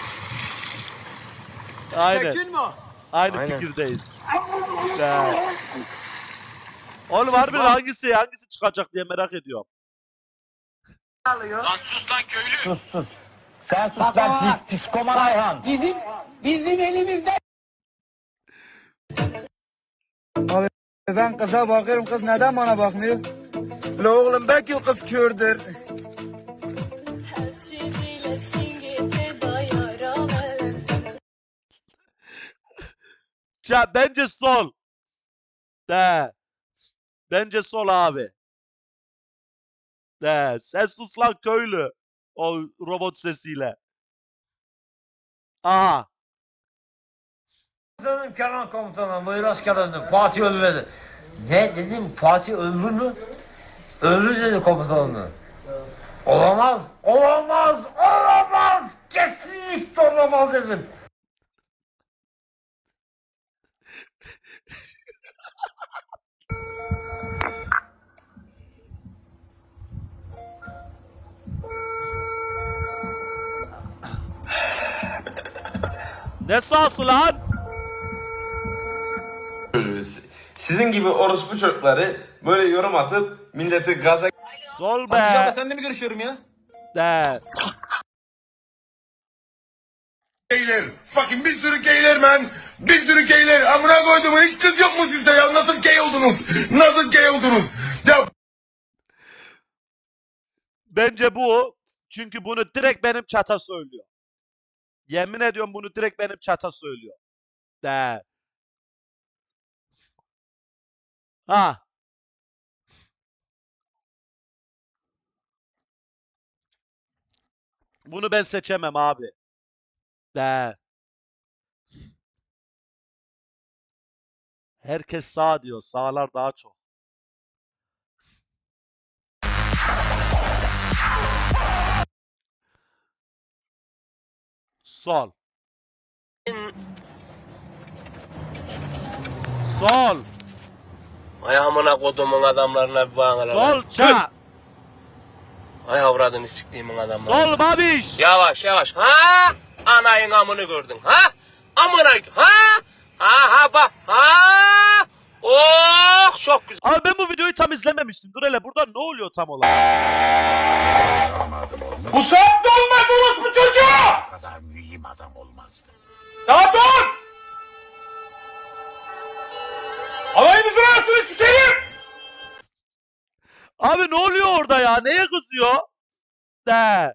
Aynen. Çekil mi? Aynı fikirdeyiz. De. Oğlum harbiden hangisi çıkacak diye merak ediyorum. Lan sus lan köylü. Sen sus lan psikoman Ayhan. Bizim elimizde. Abi ben kıza bakıyorum, kız neden bana bakmıyor? La oğlum belki o kız kördür. Ya bence sol. De. Bence sol abi. De. Sen sus lan köylü. O robot sesiyle. Aha. Komutanım Kenan komutanım, buyur askerlerim. Fatih ölmedi. Ne dedim, Fatih öldü mü? Öldü dedi komutanım. Olamaz, olamaz, olamaz. Kesinlikle olamaz dedim. Ne sağsı lan? Sizin gibi orospu çocukları böyle yorum atıp milleti gaza... Sol be. Abi senle mi görüşüyorum ya? De. Geyler. Fucking bir sürü geyler man. Bir sürü geyler. Amına koyduğumun hiç kız yok mu sizde ya? Nasıl gay oldunuz? Nasıl gay oldunuz? Ya Bence bu. Çünkü bunu direkt benim çata söylüyor. Yemin ediyorum bunu direkt benim çata söylüyor. De. Ha. Bunu ben seçemem abi. De. Herkes sağ diyor. Sağlar daha çok. Sol. Sol. Ay amına kodumun adamlarına bir bağına lan. Sol ça. Ay avradını siktiğimin adamları. Sol babiş. Yavaş yavaş. Ha? Anayın amını gördün. Ha? Amına. Ha? Ha bak. Ha? Oh çok güzel. Abi ben bu videoyu tam izlememiştim. Dur hele burada ne oluyor tam olarak? Bu saatte olmaz orospu çocuğu! Bu kadar mühim adam olmazdı. Ya dur! Alayınızın arasını sikerim! Abi ne oluyor orada ya? Neye kızıyor? De.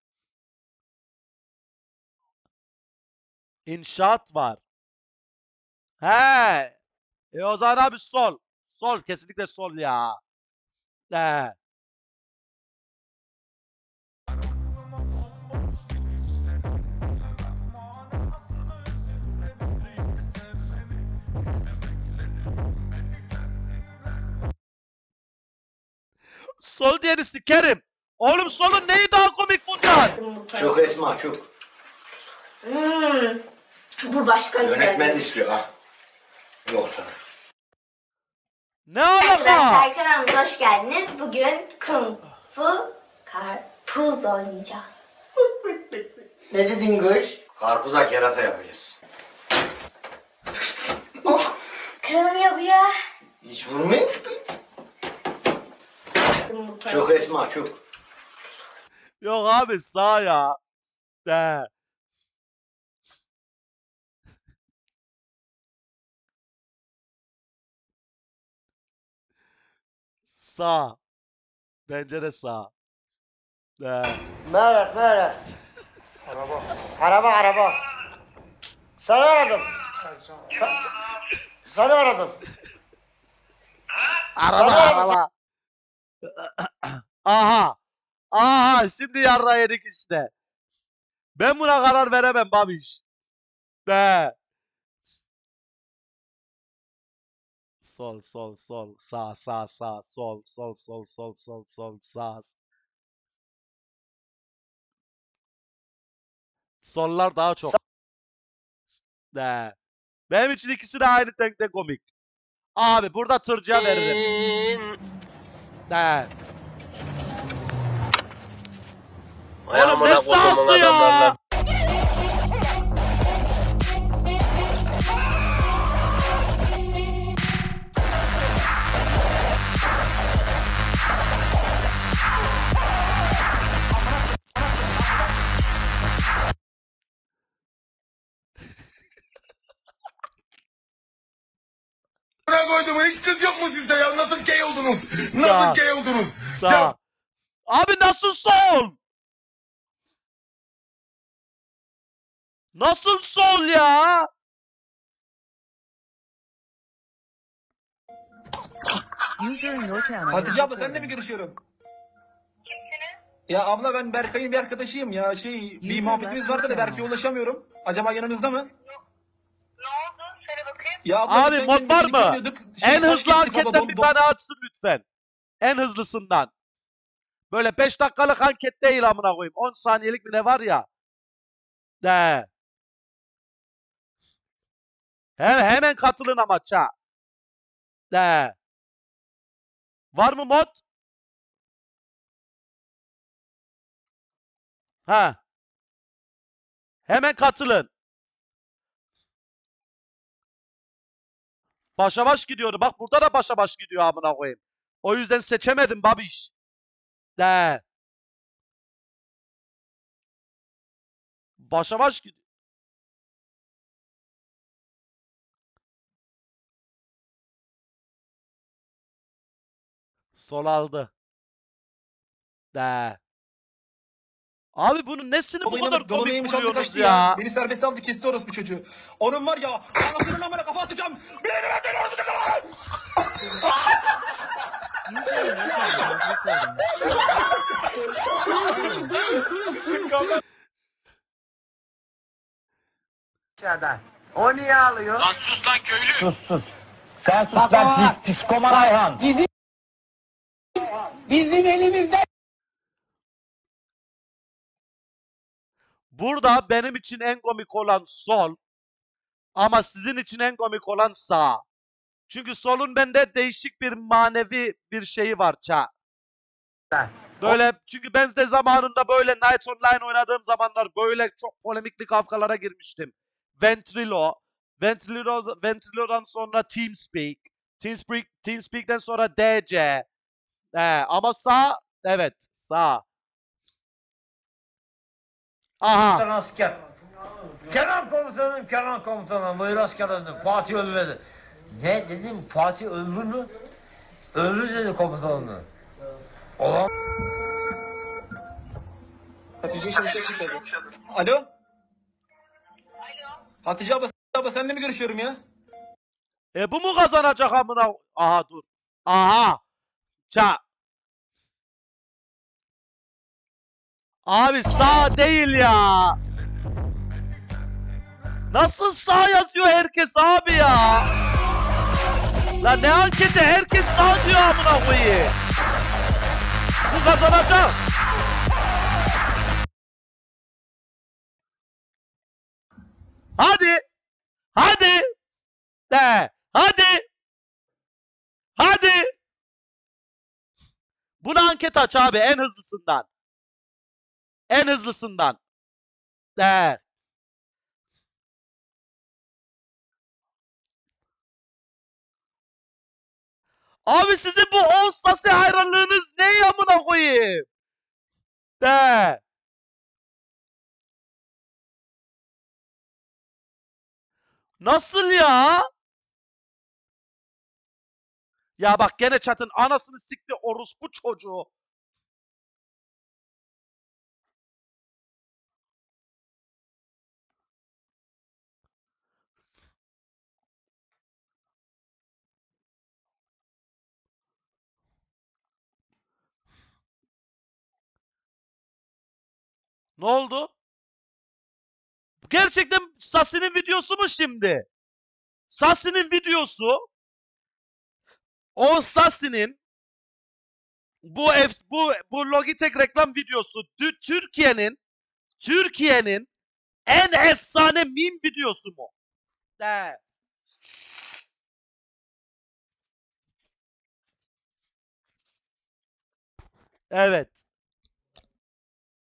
İnşaat var. He. O zaman abi sol. Sol kesinlikle sol ya. De. Sol diyeni sikerim. Oğlum solun neyi daha komik bundan? Çok Esma çok. Bu başka Yönetmen de istiyor ha. Yok sana. Ne alaka? Arkadaşlar kanalımıza hoş geldiniz. Bugün Kung Fu Karpuz oynayacağız. Ne dedin kız? Karpuza kerata yapacağız. Oh, kırılmıyor bu ya. Hiç vurmayın. Çok Esma çok. Yok abi sağ ya. De. Sağ. Bence de sağ. Meres. Araba. Seni aradım. Seni aradım. Araba. Aha şimdi yarra yedik işte. Ben buna karar veremem babiş. De. Sol. Sağ. Sol. Sağ. Sollar daha çok. De. Benim için ikisi de aynı tenkte komik. Abi burada tırcıya veririm. De. Oğlum ne sahası ya? Buna koydum, hiç kız yok mu sizde ya? Nasıl gay oldunuz? Nasıl gay oldunuz? Sağ. Abi nasıl sol? Nasıl sol ya? Hatice abla seninle mi görüşüyorum? Ya abla ben Berkay'ın bir arkadaşıyım ya bir muhabbetimiz vardı da Berkay'a ulaşamıyorum. Acaba yanınızda mı? Ya abla, Abi mod var mı? En hızlı anketten bir tane açsın lütfen. En hızlısından. Böyle 5 dakikalık anket değil amına koyayım. 10 saniyelik bir ne var ya. De. Hemen katılın ama ça. De. Var mı mod? Ha. Hemen katılın. Başa baş gidiyordu. Bak burada da başa baş gidiyor amına koyayım. O yüzden seçemedim babiş. De. Başa baş gidiyor. Sol aldı. De. Abi bunun nesini bu kadar komik buluyorsunuz ya? Beni serbest aldı kesti orospu çocuğu. Onun var ya anasının amına kafa atacağım. Beni benden orospu çocuğu. O niye ağlıyor? Lan sus lan köylü. Sen sus lan psikoman Ayhan. Bizim elimizde. Burada benim için en komik olan sol. Ama sizin için en komik olan sağ. Çünkü solun bende değişik bir manevi bir şeyi var ça. Böyle çünkü ben de zamanında böyle Night Online oynadığım zamanlar böyle çok polemikli kavgalara girmiştim. Ventrilo'dan sonra TeamSpeak. TeamSpeak'ten sonra DC. Ama sağ, evet sağ. Aha. Asker. Kenan komutanım, buyur asker dedim. Fatih ölmedi. Ne dedim, Fatih öldü mü? Öldü dedi komutanım. Olamaz. Alo. Hatice abla seninle mi görüşüyorum ya? Bu mu kazanacak amına? Aha dur. Aha. Ça. Abi sağ değil ya. Nasıl sağ yazıyor herkes abi ya? La ne anketi herkes sağ diyor amına koyayım. Bu kazanacak. Hadi. Hadi. De. Hadi. Hadi. Bunu anket aç abi en hızlısından. En hızlısından. De. Abi sizin bu Oğuz Sasi hayranlığınız ne amına koyayım? De. Nasıl ya? Ya bak gene chat'ın anasını sikti orospu çocuğu. Ne oldu? Gerçekten Sasi'nin videosu mu şimdi? Sasi'nin videosu. O Sasi'nin bu Logitech reklam videosu Türkiye'nin en efsane meme videosu mu? De. Evet.